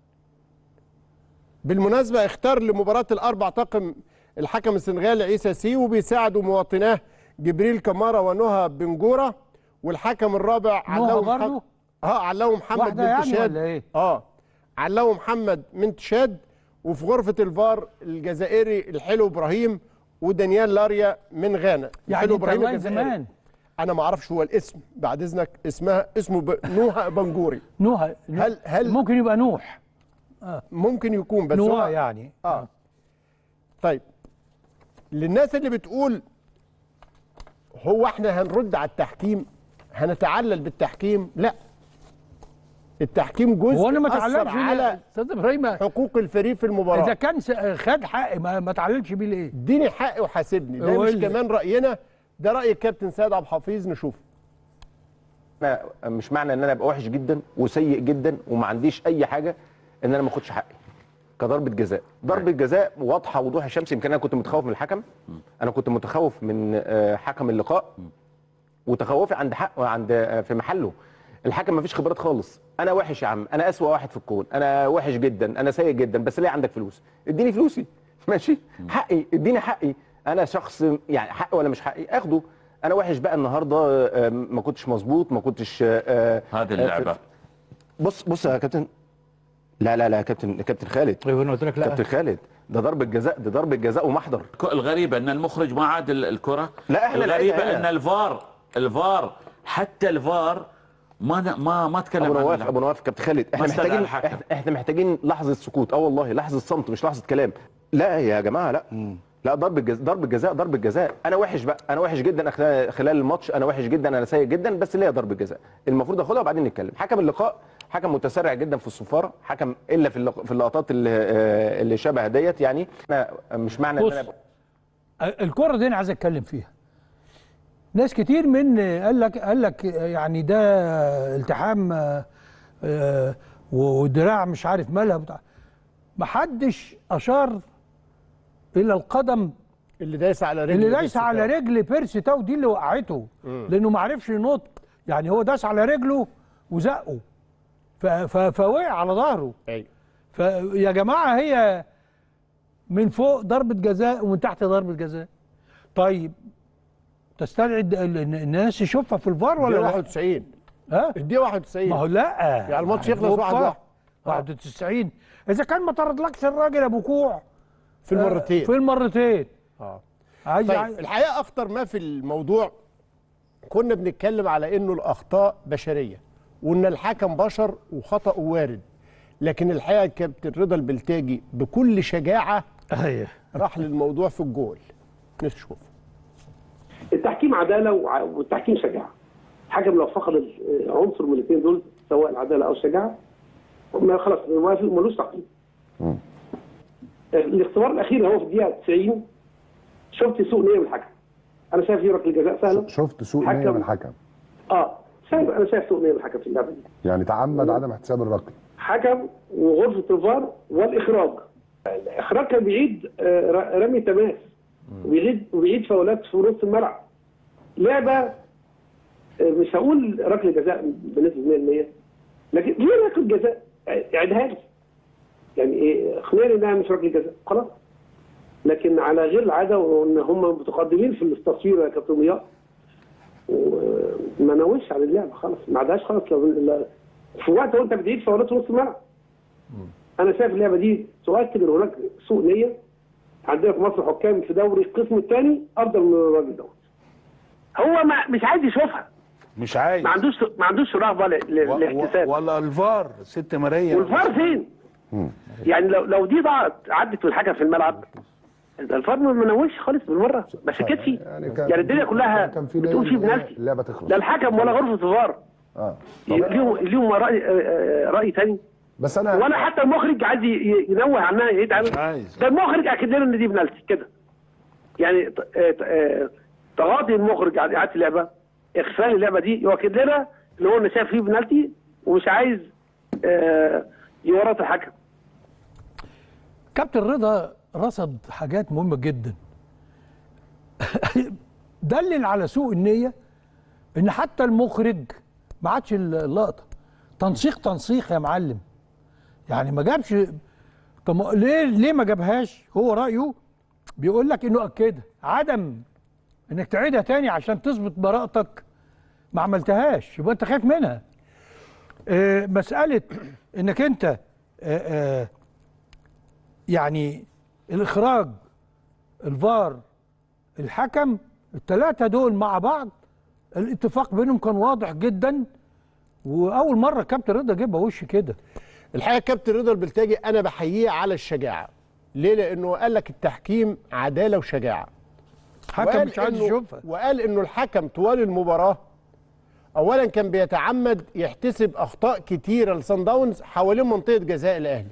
بالمناسبه اختار لمباراه ال4 طاقم الحكم السنغالي عيسى سي وبيساعدوا مواطناه جبريل كمارا ونهى بنجوره، والحكم الرابع علو محمد من تشاد. إيه؟ علو محمد من تشاد، وفي غرفه الفار الجزائري الحلو ابراهيم ودانيال لاريا من غانا. يعني ابراهيم زمان انا ما اعرفش هو الاسم بعد اذنك، اسمه نوح بنجوري. نوح هل ممكن يبقى نوح ممكن يكون، بس نوح يعني طيب للناس اللي بتقول هو احنا هنرد على التحكيم هنتعلل بالتحكيم، لا، التحكيم جزء وانا ما اثر على استاذ ابراهيم حقوق الفريق في المباراه. اذا كان خد حقي ما تعللش بيه ليه؟ اديني حقي وحاسبني، ده مش كمان راينا، ده راي الكابتن سيد عبد الحفيظ. نشوف. انا مش معنى ان انا ابقى وحش جدا وسيء جدا وما عنديش اي حاجه ان انا ما اخدش حقي كضربه جزاء. ضربه جزاء واضحه وضوح الشمس. يمكن انا كنت متخوف من الحكم، انا كنت متخوف من حكم اللقاء، وتخوفي عند حقه في محله. الحكم ما فيش خبرات خالص. انا وحش يا عم، انا اسوأ واحد في الكون، انا وحش جدا، انا سيء جدا، بس ليه عندك فلوس؟ اديني فلوسي ماشي، حقي اديني حقي. انا شخص يعني حقي ولا مش حقي اخده. انا وحش بقى النهارده، ما كنتش مظبوط، ما كنتش هذه اللعبه. بص يا كابتن، لا يا كابتن خالد. ايوه انا قلت لك لا كابتن خالد، ده ضربه جزاء، ده ضربه جزاء ومحضر. الغريبه ان المخرج ما عاد الكره. لا احنا الغريبه ان الفار حتى الفار ما تكلم عن ابو نواف كابتن خالد، احنا محتاجين لحظه سكوت. والله لحظه صمت مش لحظه كلام. لا يا جماعه لا لا، ضربه جزاء. انا وحش بقى، انا وحش جدا خلال الماتش، انا وحش جدا، انا سيء جدا، بس ليا ضربه جزاء المفروض اخدها وبعدين نتكلم. حكم اللقاء حكم متسرع جدا في الصفاره، حكم الا في اللقطات اللي شبه ديت. يعني انا مش معنى ان انا الكره دي انا عايز اتكلم فيها. ناس كتير من قال لك يعني ده التحام ودراع مش عارف مالها بتاع. ما حدش اشار الى القدم اللي دايسه على رجل بيرسي تاو، دي اللي وقعته لانه ما عرفش ينط. يعني هو داس على رجله وزقه فوقع على ظهره. ايوه. فيا جماعه هي من فوق ضربه جزاء ومن تحت ضربه جزاء. طيب تستدعي الناس يشوفها في الفار ولا لا؟ 91 ها؟ الدقيقه 91 ما هو لا يعني الماتش يخلص 1-1 91 اذا كان ما طردلكش الراجل ابو كوع في المرتين في المرتين طيب الحقيقه اخطر ما في الموضوع كنا بنتكلم على انه الاخطاء بشريه وان الحكم بشر وخطأه وارد، لكن الحقيقه كابتن رضا البلتاجي بكل شجاعه راح للموضوع في الجول. نشوف. التحكيم عداله والتحكيم شجاعه. الحكم لو فقد عنصر من الاثنين دول سواء العداله او الشجاعه خلاص ملوش تقييم. الاختبار الاخير هو في الدقيقه 90 شفت سوء نيه من الحكم. انا شايف فيه ركله جزاء سهله. شفت سوء نيه من الحكم. انا شايف سوء نيه من الحكم في اللعبه دي. يعني تعمد عدم احتساب الركله. حكم وغرفه الفار والاخراج. الاخراج كان بيعيد رمي تماس وبيعيد فاولات في نص الملعب. لعبه مش هقول ركله جزاء بنسبه 100%، لكن ليه ركله جزاء؟ اعيدها لي. يعني ايه اقنعني انها مش ركله جزاء خلاص. لكن على غير العاده وان هم متقدمين في التصوير يا كابتن ضياء وما ناويش على اللعبه خلاص، ما عدهاش خلاص في وقت وانت بتعيد فاولات في نص الملعب. انا شايف اللعبه دي تؤكد ان هناك سوء نيه عندنا في مصر. حكام في دوري القسم الثاني افضل من الراجل دوت. هو مش عايز يشوفها، مش عايز، ما عندوش رغبه للاحتساب ولا الفار. ست ماريا والفار فين؟ يعني لو دي عدت من الحكم في الملعب الفار ما منوش خالص بالمره، ما سكتش. يعني الدنيا كلها بتقول فيه بنالتي، اللعبه تخلص. لا الحكم ولا غرفه الفار ليهم راي ثاني. بس انا ولا حتى المخرج عايز ينوه عنها يعيد عنها. ده المخرج اكد لنا ان دي بنالتي كده. يعني تغاضي المخرج عن اعاده اللعبه، اغفال اللعبه دي يؤكد لنا ان هو شايف فيه بنالتي ومش عايز يورط الحكم. كابتن رضا رصد حاجات مهمه جدا دلل على سوء النيه ان حتى المخرج ما عادش اللقطه تنسيق يا معلم. يعني ما جابش. طب ليه ما جابهاش؟ هو رايه بيقول لك انه اكدها، عدم انك تعيدها تاني عشان تثبت براءتك ما عملتهاش، يبقى انت خايف منها. مساله انك انت يعني الاخراج، الفار، الحكم، الثلاثه دول مع بعض الاتفاق بينهم كان واضح جدا، واول مره كابتن رضا جابها وش كده. الحقيقه كابتن رضا البلتاجي انا بحييه على الشجاعه. ليه؟ لانه قال لك التحكيم عداله وشجاعه. حكم مش عايز يشوفها. وقال انه الحكم طوال المباراه اولا كان بيتعمد يحتسب اخطاء كتيره لصن داونز حوالين منطقه جزاء الاهلي.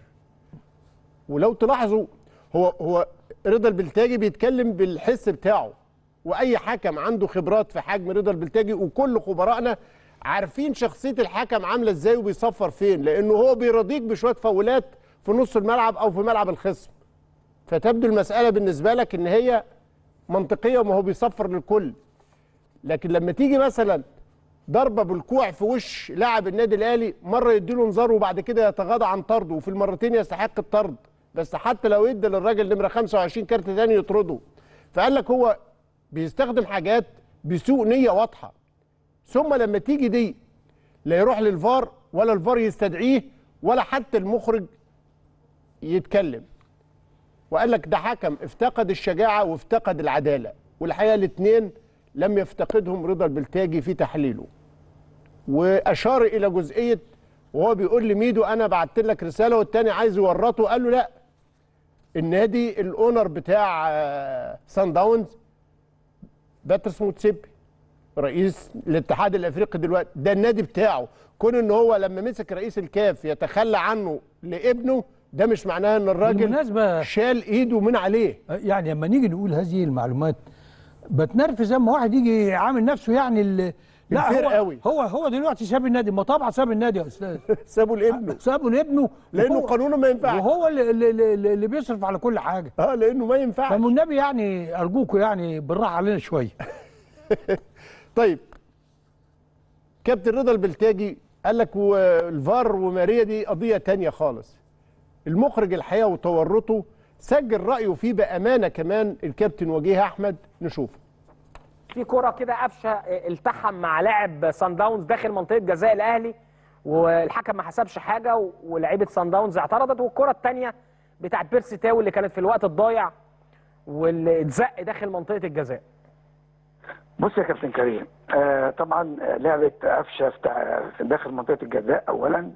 ولو تلاحظوا هو رضا البلتاجي بيتكلم بالحس بتاعه، واي حكم عنده خبرات في حجم رضا البلتاجي وكل خبرائنا عارفين شخصيه الحكم عامله ازاي وبيصفر فين، لانه هو بيرضيك بشويه فاولات في نص الملعب او في ملعب الخصم. فتبدو المساله بالنسبه لك ان هي منطقيه وما هو بيصفر للكل. لكن لما تيجي مثلا ضربه بالكوع في وش لاعب النادي الاهلي، مره يديله انذار وبعد كده يتغاضى عن طرده، وفي المرتين يستحق الطرد، بس حتى لو ادى للراجل نمره 25 كارت ثاني يطرده. فقال لك هو بيستخدم حاجات بسوء نيه واضحه. ثم لما تيجي دي لا يروح للفار ولا الفار يستدعيه ولا حتى المخرج يتكلم، وقال لك ده حكم افتقد الشجاعه وافتقد العداله. والحقيقه الاثنين لم يفتقدهم رضا البلتاجي في تحليله. واشار الى جزئيه وهو بيقول لميدو انا بعت لك رساله والتاني عايز يورطه، قال له لا، النادي الاونر بتاع سان داونز باتريس موتسيبي رئيس الاتحاد الافريقي دلوقتي، ده النادي بتاعه. كون ان هو لما مسك رئيس الكاف يتخلى عنه لابنه، ده مش معناه ان الراجل شال ايده من عليه. يعني لما نيجي نقول هذه المعلومات بتنرفز لما واحد يجي عامل نفسه يعني لا هو دلوقتي ساب النادي. ما طبعا ساب النادي يا استاذ. سابه لابنه. سابه لابنه لانه قانونه ما ينفعش، وهو اللي بيصرف على كل حاجه. لانه ما ينفعش. فالنبي يعني ارجوكم يعني بالراحه علينا شويه. طيب كابتن رضا البلتاجي قال لك والفار وماريا دي قضيه تانية خالص. المخرج الحقيقه وتورطه سجل رايه فيه بامانه كمان الكابتن وجيه احمد. نشوفه. في كره كده قفشه التحم مع لاعب سان داونز داخل منطقه جزاء الاهلي والحكم ما حسبش حاجه ولاعيبه سان داونز اعترضت، والكره الثانيه بتاعت بيرسي تاو اللي كانت في الوقت الضايع واللي اتزق داخل منطقه الجزاء. بص يا كابتن كريم، طبعا لعبه قفشه في داخل منطقه الجزاء اولا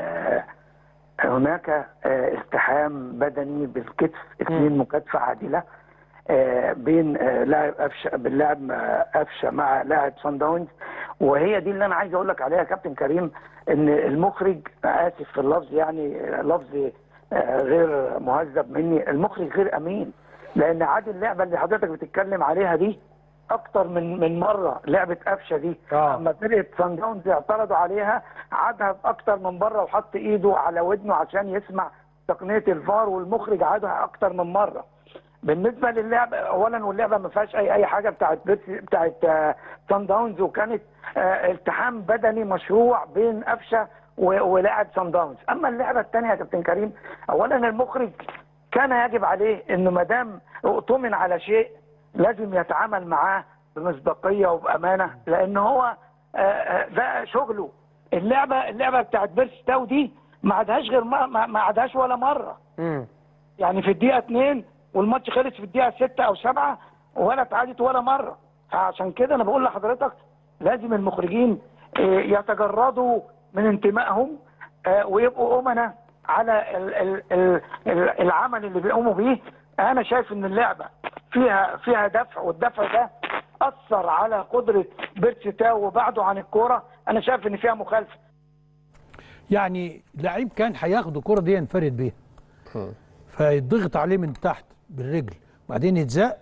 هناك التحام بدني بالكتف، 2 مكاتفه عادله بين لاعب قفشه مع لاعب صن داونز، وهي دي اللي انا عايز اقول لك عليها يا كابتن كريم، ان المخرج، اسف في اللفظ يعني لفظ غير مهذب مني، المخرج غير امين، لان عاد اللعبه اللي حضرتك بتتكلم عليها دي اكتر من مره، لعبه قفشه دي اما فرقه صن داونز اعترضوا عليها عادها اكتر من مره وحط ايده على ودنه عشان يسمع تقنيه الفار، والمخرج عادها اكتر من مره. بالنسبه للعبه اولا، واللعبه ما فيهاش اي حاجه بتاعت صن داونز، وكانت التحام بدني مشروع بين قفشه ولاعب صن داونز. اما اللعبه الثانيه يا كابتن كريم، اولا المخرج كان يجب عليه انه ما دام اؤتمن على شيء لازم يتعامل معاه بمصداقيه وبامانه، لان هو ده شغله. اللعبه بتاعت بيرسي تاو دي ما عادهاش غير ما عادهاش ولا مره. يعني في الدقيقه 2 والماتش خلص في الدقيقه 6 أو 7 ولا اتعادت ولا مره. عشان كده انا بقول لحضرتك لازم المخرجين يتجردوا من انتمائهم ويبقوا امنا على العمل اللي بيقوموا بيه. انا شايف ان اللعبه فيها دفع، والدفع ده اثر على قدره بيرسي تاو وبعده عن الكوره. انا شايف ان فيها مخالفه. يعني لعيب كان هياخد الكوره دي ينفرد بيها، فيضغط عليه من تحت بالرجل وبعدين يتزق.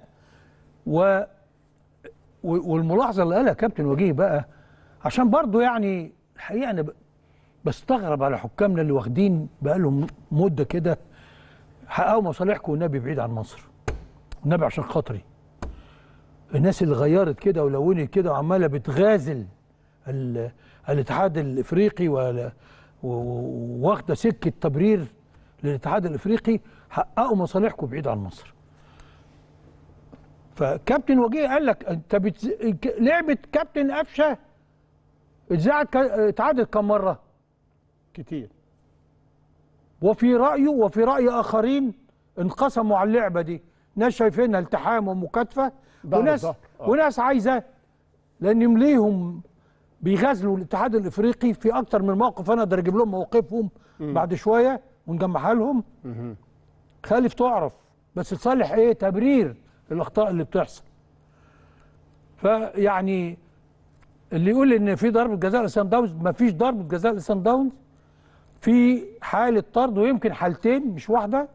والملاحظه اللي قالها كابتن وجيه بقى، عشان برضو يعني الحقيقه انا بستغرب على حكامنا اللي واخدين بقالهم مده كده، حققوا مصالحكم والنبي بعيد عن مصر، والنبي عشان خاطري. الناس اللي غيرت كده ولونت كده وعماله بتغازل الاتحاد الافريقي واخده سكه تبرير للاتحاد الافريقي، حققوا مصالحكم بعيد عن مصر. فكابتن وجيه قال لك انت لعبه كابتن قفشه اتعادت كم مره؟ كتير. وفي رايه وفي راي اخرين انقسموا على اللعبه دي، ناس شايفينها التحام ومكاتفه، وناس عايزه لان يمليهم بيغازلوا الاتحاد الافريقي في اكتر من موقف. انا اقدر اجيب لهم مواقفهم بعد شويه ونجمعها لهم. خالف تعرف بس تصالح ايه؟ تبرير الاخطاء اللي بتحصل. فيعني اللي يقول ان في ضربه جزاء لصن داونز، ما فيش ضربه جزاء لصن داونز، في حاله طرد ويمكن حالتين مش واحده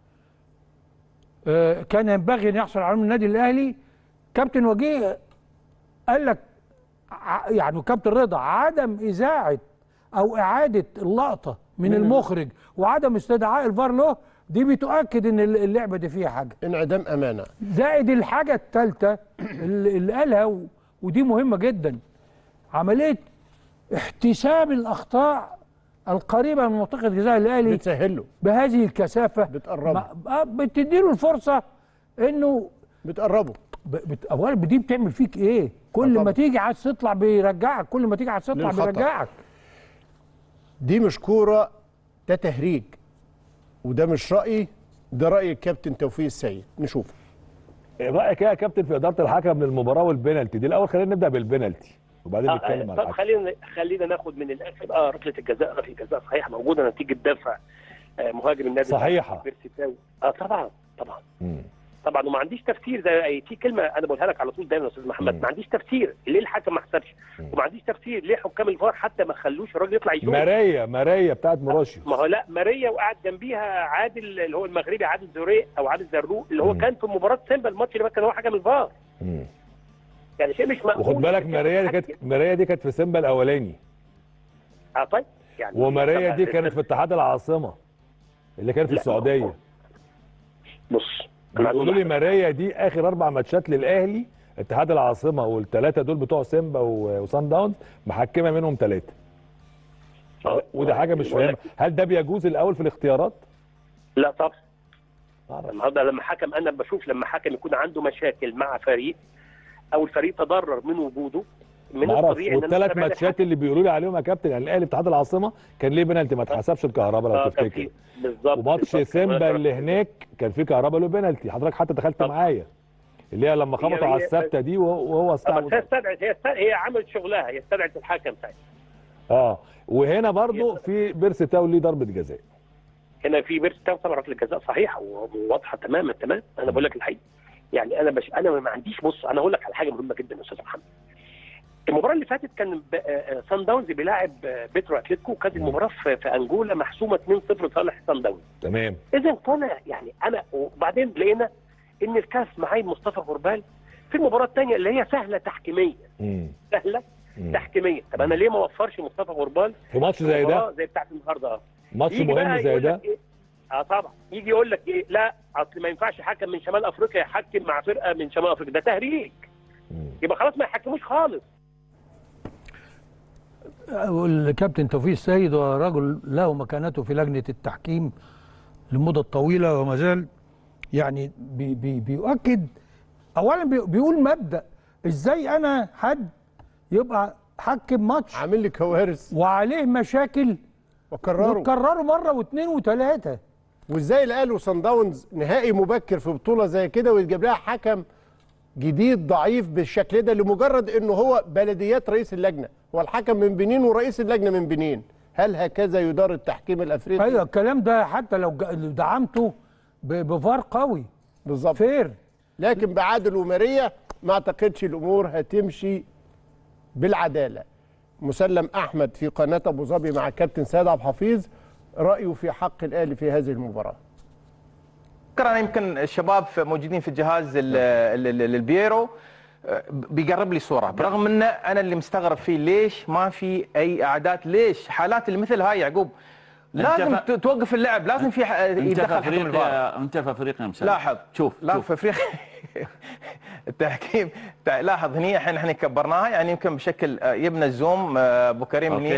كان ينبغي ان يحصل عليهم النادي الاهلي. كابتن وجيه قال لك يعني كابتن رضا عدم اذاعه او اعاده اللقطه من المخرج وعدم استدعاء الفار له، دي بتؤكد ان اللعبه دي فيها حاجه، انعدام امانه. زائد الحاجه الثالثه اللي قالها ودي مهمه جدا، عمليه احتساب الاخطاء القريبه من منطقه جزاء الاهلي بتسهله بهذه الكثافه، بتقربه، بتديله الفرصه انه بتقربه. اولا دي بتعمل فيك ايه؟ كل ما تيجي عايز تطلع بيرجعك، كل ما تيجي عايز تطلع بيرجعك. دي مش كوره، ده تهريج، وده مش رايي، ده راي الكابتن توفيق السيد. نشوف رايك ايه يا كابتن في اداره الحكم للمباراه والبنالتي دي؟ الاول خلينا نبدا بالبنالتي وبعدين نتكلم عن الحكم. خلينا ناخد من الاخر. ركله الجزاء صحيحه موجوده نتيجه دفع مهاجم النادي صحيحه. طبعا طبعا وما عنديش تفسير. زي في كلمه انا بقولها لك على طول دايما يا استاذ محمد، ما عنديش تفسير ليه الحكم ما حسبش، وما عنديش تفسير ليه حكام الفار حتى ما خلوش الراجل يطلع يشوف. ماريا بتاعت مراشي، ما هو لا ماريا وقعد جنبيها عادل اللي هو المغربي عادل زريق او عادل زروق اللي هو كان في مباراه سيمبا الماتش اللي كان هو حكم الفار. يعني شيء مش مقبول. وخد بالك ماريا دي كانت في سيمبا الاولاني. طيب يعني وماريا دي كانت في اتحاد العاصمه اللي كانت في السعوديه. بص بيقولوا لي ماريا دي اخر 4 ماتشات للاهلي اتحاد العاصمه والثلاثه دول بتوع سيمبا وصن داونز محكمه منهم 3. وده حاجه مش فاهمها، هل ده بيجوز الاول في الاختيارات؟ لا طبعا. النهارده لما حكم، انا بشوف لما حكم يكون عنده مشاكل مع فريق او الفريق تضرر من وجوده من معرفش. الطبيعي ان انا والثلاث أتابع ماتشات اللي بيقولوا لي عليهم يا كابتن، يعني الاهلي اتحاد العاصمه كان ليه بنالتي ما اتحسبش الكهرباء لو تفتكر. بالظبط. وماتش سيمبا اللي هناك كان فيه كهرباء له بنالتي، حضرتك حتى دخلت معايا اللي هي لما خبطوا على الثابته دي وهو استعمل. هي عملت شغلها، هي استدعت الحكم ساعتها. وهنا برضو في بيرسي تاو ليه ضربه جزاء. هنا في بيرسي تاو طبعا ركله جزاء صحيحه وواضحه تماما. انا بقول لك الحقيقه، يعني انا ما عنديش. بص انا هقول لك على حاجه مهمه جدا يا استاذ محمد. المباراه اللي فاتت كان سان داونز بيلاعب بيترو اتلتيكو، وكانت المباراه في انجولا محسومه 2-0 لصالح سان داونز. تمام. اذا طالع يعني انا، وبعدين لقينا ان الكاس معايد مصطفى غربال في المباراه الثانيه اللي هي سهله تحكيميا. سهله تحكيميا. طب انا ليه ما اوفرش مصطفى غربال في ماتش زي ده؟ زي بتاعت النهارده. ماتش مهم زي ده. طبعا يجي يقول لك ايه، لا اصل ما ينفعش حكم من شمال افريقيا يحكم مع فرقه من شمال افريقيا، ده تهريج. يبقى خلاص ما يحكموش خالص. والكابتن توفيق السيد هو رجل له مكانته في لجنه التحكيم لمده طويله وما زال يعني بيؤكد. اولا بيقول مبدا ازاي انا حد يبقى حكم ماتش عامل لي كوارث وعليه مشاكل وتكرروا مره واثنين وثلاثه، وازاي الاهلي وصن داونز نهائي مبكر في بطوله زي كده ويتجاب لها حكم جديد ضعيف بالشكل ده لمجرد انه هو بلديات رئيس اللجنه، هو الحكم من بنين ورئيس اللجنه من بنين. هل هكذا يدار التحكيم الافريقي؟ ايوه الكلام ده حتى لو دعمته بفار قوي بالظبط فير، لكن بعادل وماريا ما اعتقدش الامور هتمشي بالعداله. مسلم احمد في قناه ابو ظبي مع كابتن سيد عبد الحفيظ رايه في حق الاهلي في هذه المباراه. انا يمكن الشباب موجودين في الجهاز البيرو بيقرب لي صوره، برغم ان انا اللي مستغرب فيه ليش ما في اي اعداد، ليش حالات اللي مثل هاي يعقوب لازم توقف اللعب، لازم في يدخل حكم الفار. انت في افريقيا مسلم. لاحظ شوف في افريقيا التحكيم لاحظ هني احنا كبرناها، يعني يمكن بشكل يبنى الزوم ابو كريم هني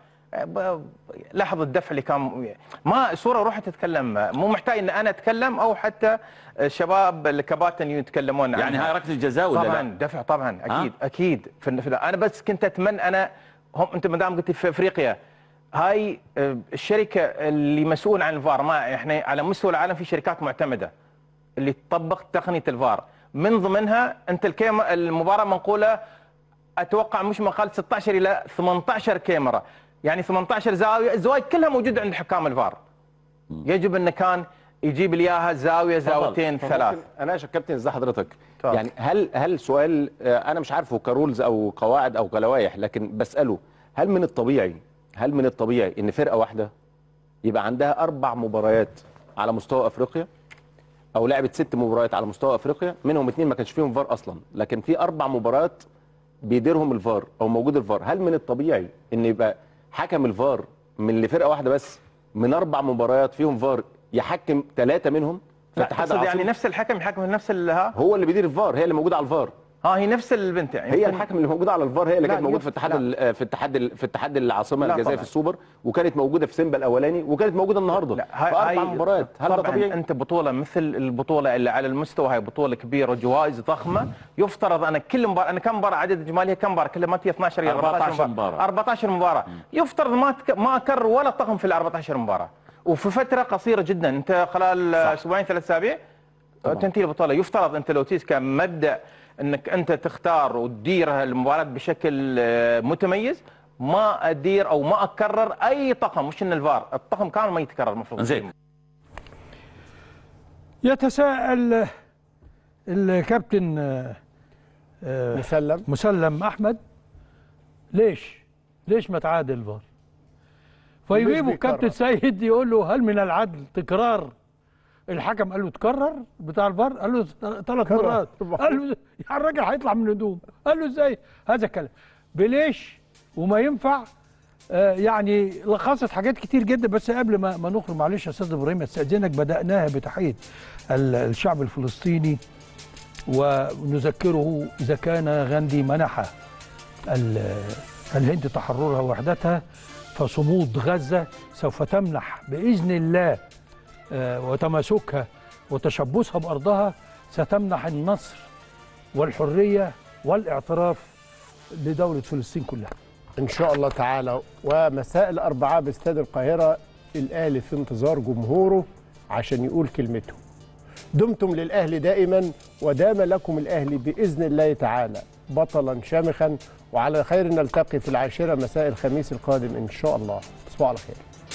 لاحظ الدفع اللي كان ما صوره روح تتكلم، مو محتاج ان انا اتكلم او حتى الشباب الكباتن يتكلمون يعني عنها. هاي ركله الجزاء ولا طبعا لا؟ دفع طبعا اكيد اكيد انا بس كنت اتمنى انت ما دام قلت في افريقيا هاي الشركه اللي مسؤول عن الفار، ما احنا على مستوى العالم في شركات معتمده اللي تطبق تقنيه الفار، من ضمنها انت المباراه منقوله اتوقع مش مقال 16 الى 18 كاميرا، يعني 18 زاويه، الزوايا كلها موجوده عند حكام الفار. يجب ان كان يجيب لي اياها زاويه زاويتين ثلاث. انا يا كابتن ازي حضرتك؟ يعني هل سؤال انا مش عارفه كرولز او قواعد او كلوائح، لكن بساله هل من الطبيعي ان فرقه واحده يبقى عندها 4 مباريات على مستوى افريقيا، او لعبت 6 مباريات على مستوى افريقيا منهم 2 ما كانش فيهم فار اصلا، لكن في 4 مباريات بيديرهم الفار او موجود الفار؟ هل من الطبيعي ان يبقى حكم الفار من لفرقه واحده بس من 4 مباريات فيهم فار يحكم 3 منهم في اتحاد العاصمه؟ يعني نفس الحكم يحكم نفس هو اللي بيدير الفار، هي اللي موجوده على الفار. هي نفس البنت يعني هي الحكم اللي موجوده على الفار، هي اللي كانت موجوده في اتحاد العاصمه الجزائري في السوبر، وكانت موجوده في سيمبا الاولاني، وكانت موجوده النهارده في 4 مباريات. هل ده طبيعي؟ انت بطوله مثل البطوله اللي على المستوى، هاي بطوله كبيره جوائز ضخمه، يفترض انا كل مباراه، انا كم مباراه عدد اجمالي كم مباراه؟ كلها ما 12 الى 14 مباراه 14 مباراه، يفترض ما اكرر ولا طقم في ال 14 مباراه، وفي فتره قصيره جدا، انت خلال اسبوعين 3 اسابيع تنتهي البطوله. يفترض انت لو تيجي كمبدا انك انت تختار وتدير المباراه بشكل متميز، ما ادير او ما اكرر اي طقم، مش ان الفار الطقم كامل ما يتكرر المفروض. زين. يتساءل الكابتن مسلم احمد ليش ما تعادل الفار؟ فيجيبه الكابتن سيد يقول له هل من العدل تكرار؟ الحكم قال له تكرر بتاع الفار، قال له 3 مرات، قال له يعني الراجل هيطلع من الهدوم، قال له ازاي هذا الكلام؟ بليش وما ينفع. يعني لخصت حاجات كتير جدا، بس قبل ما نخرج معلش يا استاذ ابراهيم استاذنك، بداناها بتحيه الشعب الفلسطيني ونذكره اذا كان غاندي منح الهند تحررها ووحدتها، فصمود غزه سوف تمنح باذن الله وتماسكها وتشبثها بأرضها ستمنح النصر والحرية والاعتراف لدولة فلسطين كلها. ان شاء الله تعالى. ومساء الاربعاء باستاد القاهره الاهلي في انتظار جمهوره عشان يقول كلمته. دمتم للاهلي دائما ودام لكم الاهلي باذن الله تعالى بطلا شامخا، وعلى خير نلتقي في 10 مساء الخميس القادم ان شاء الله. تصبحوا على خير.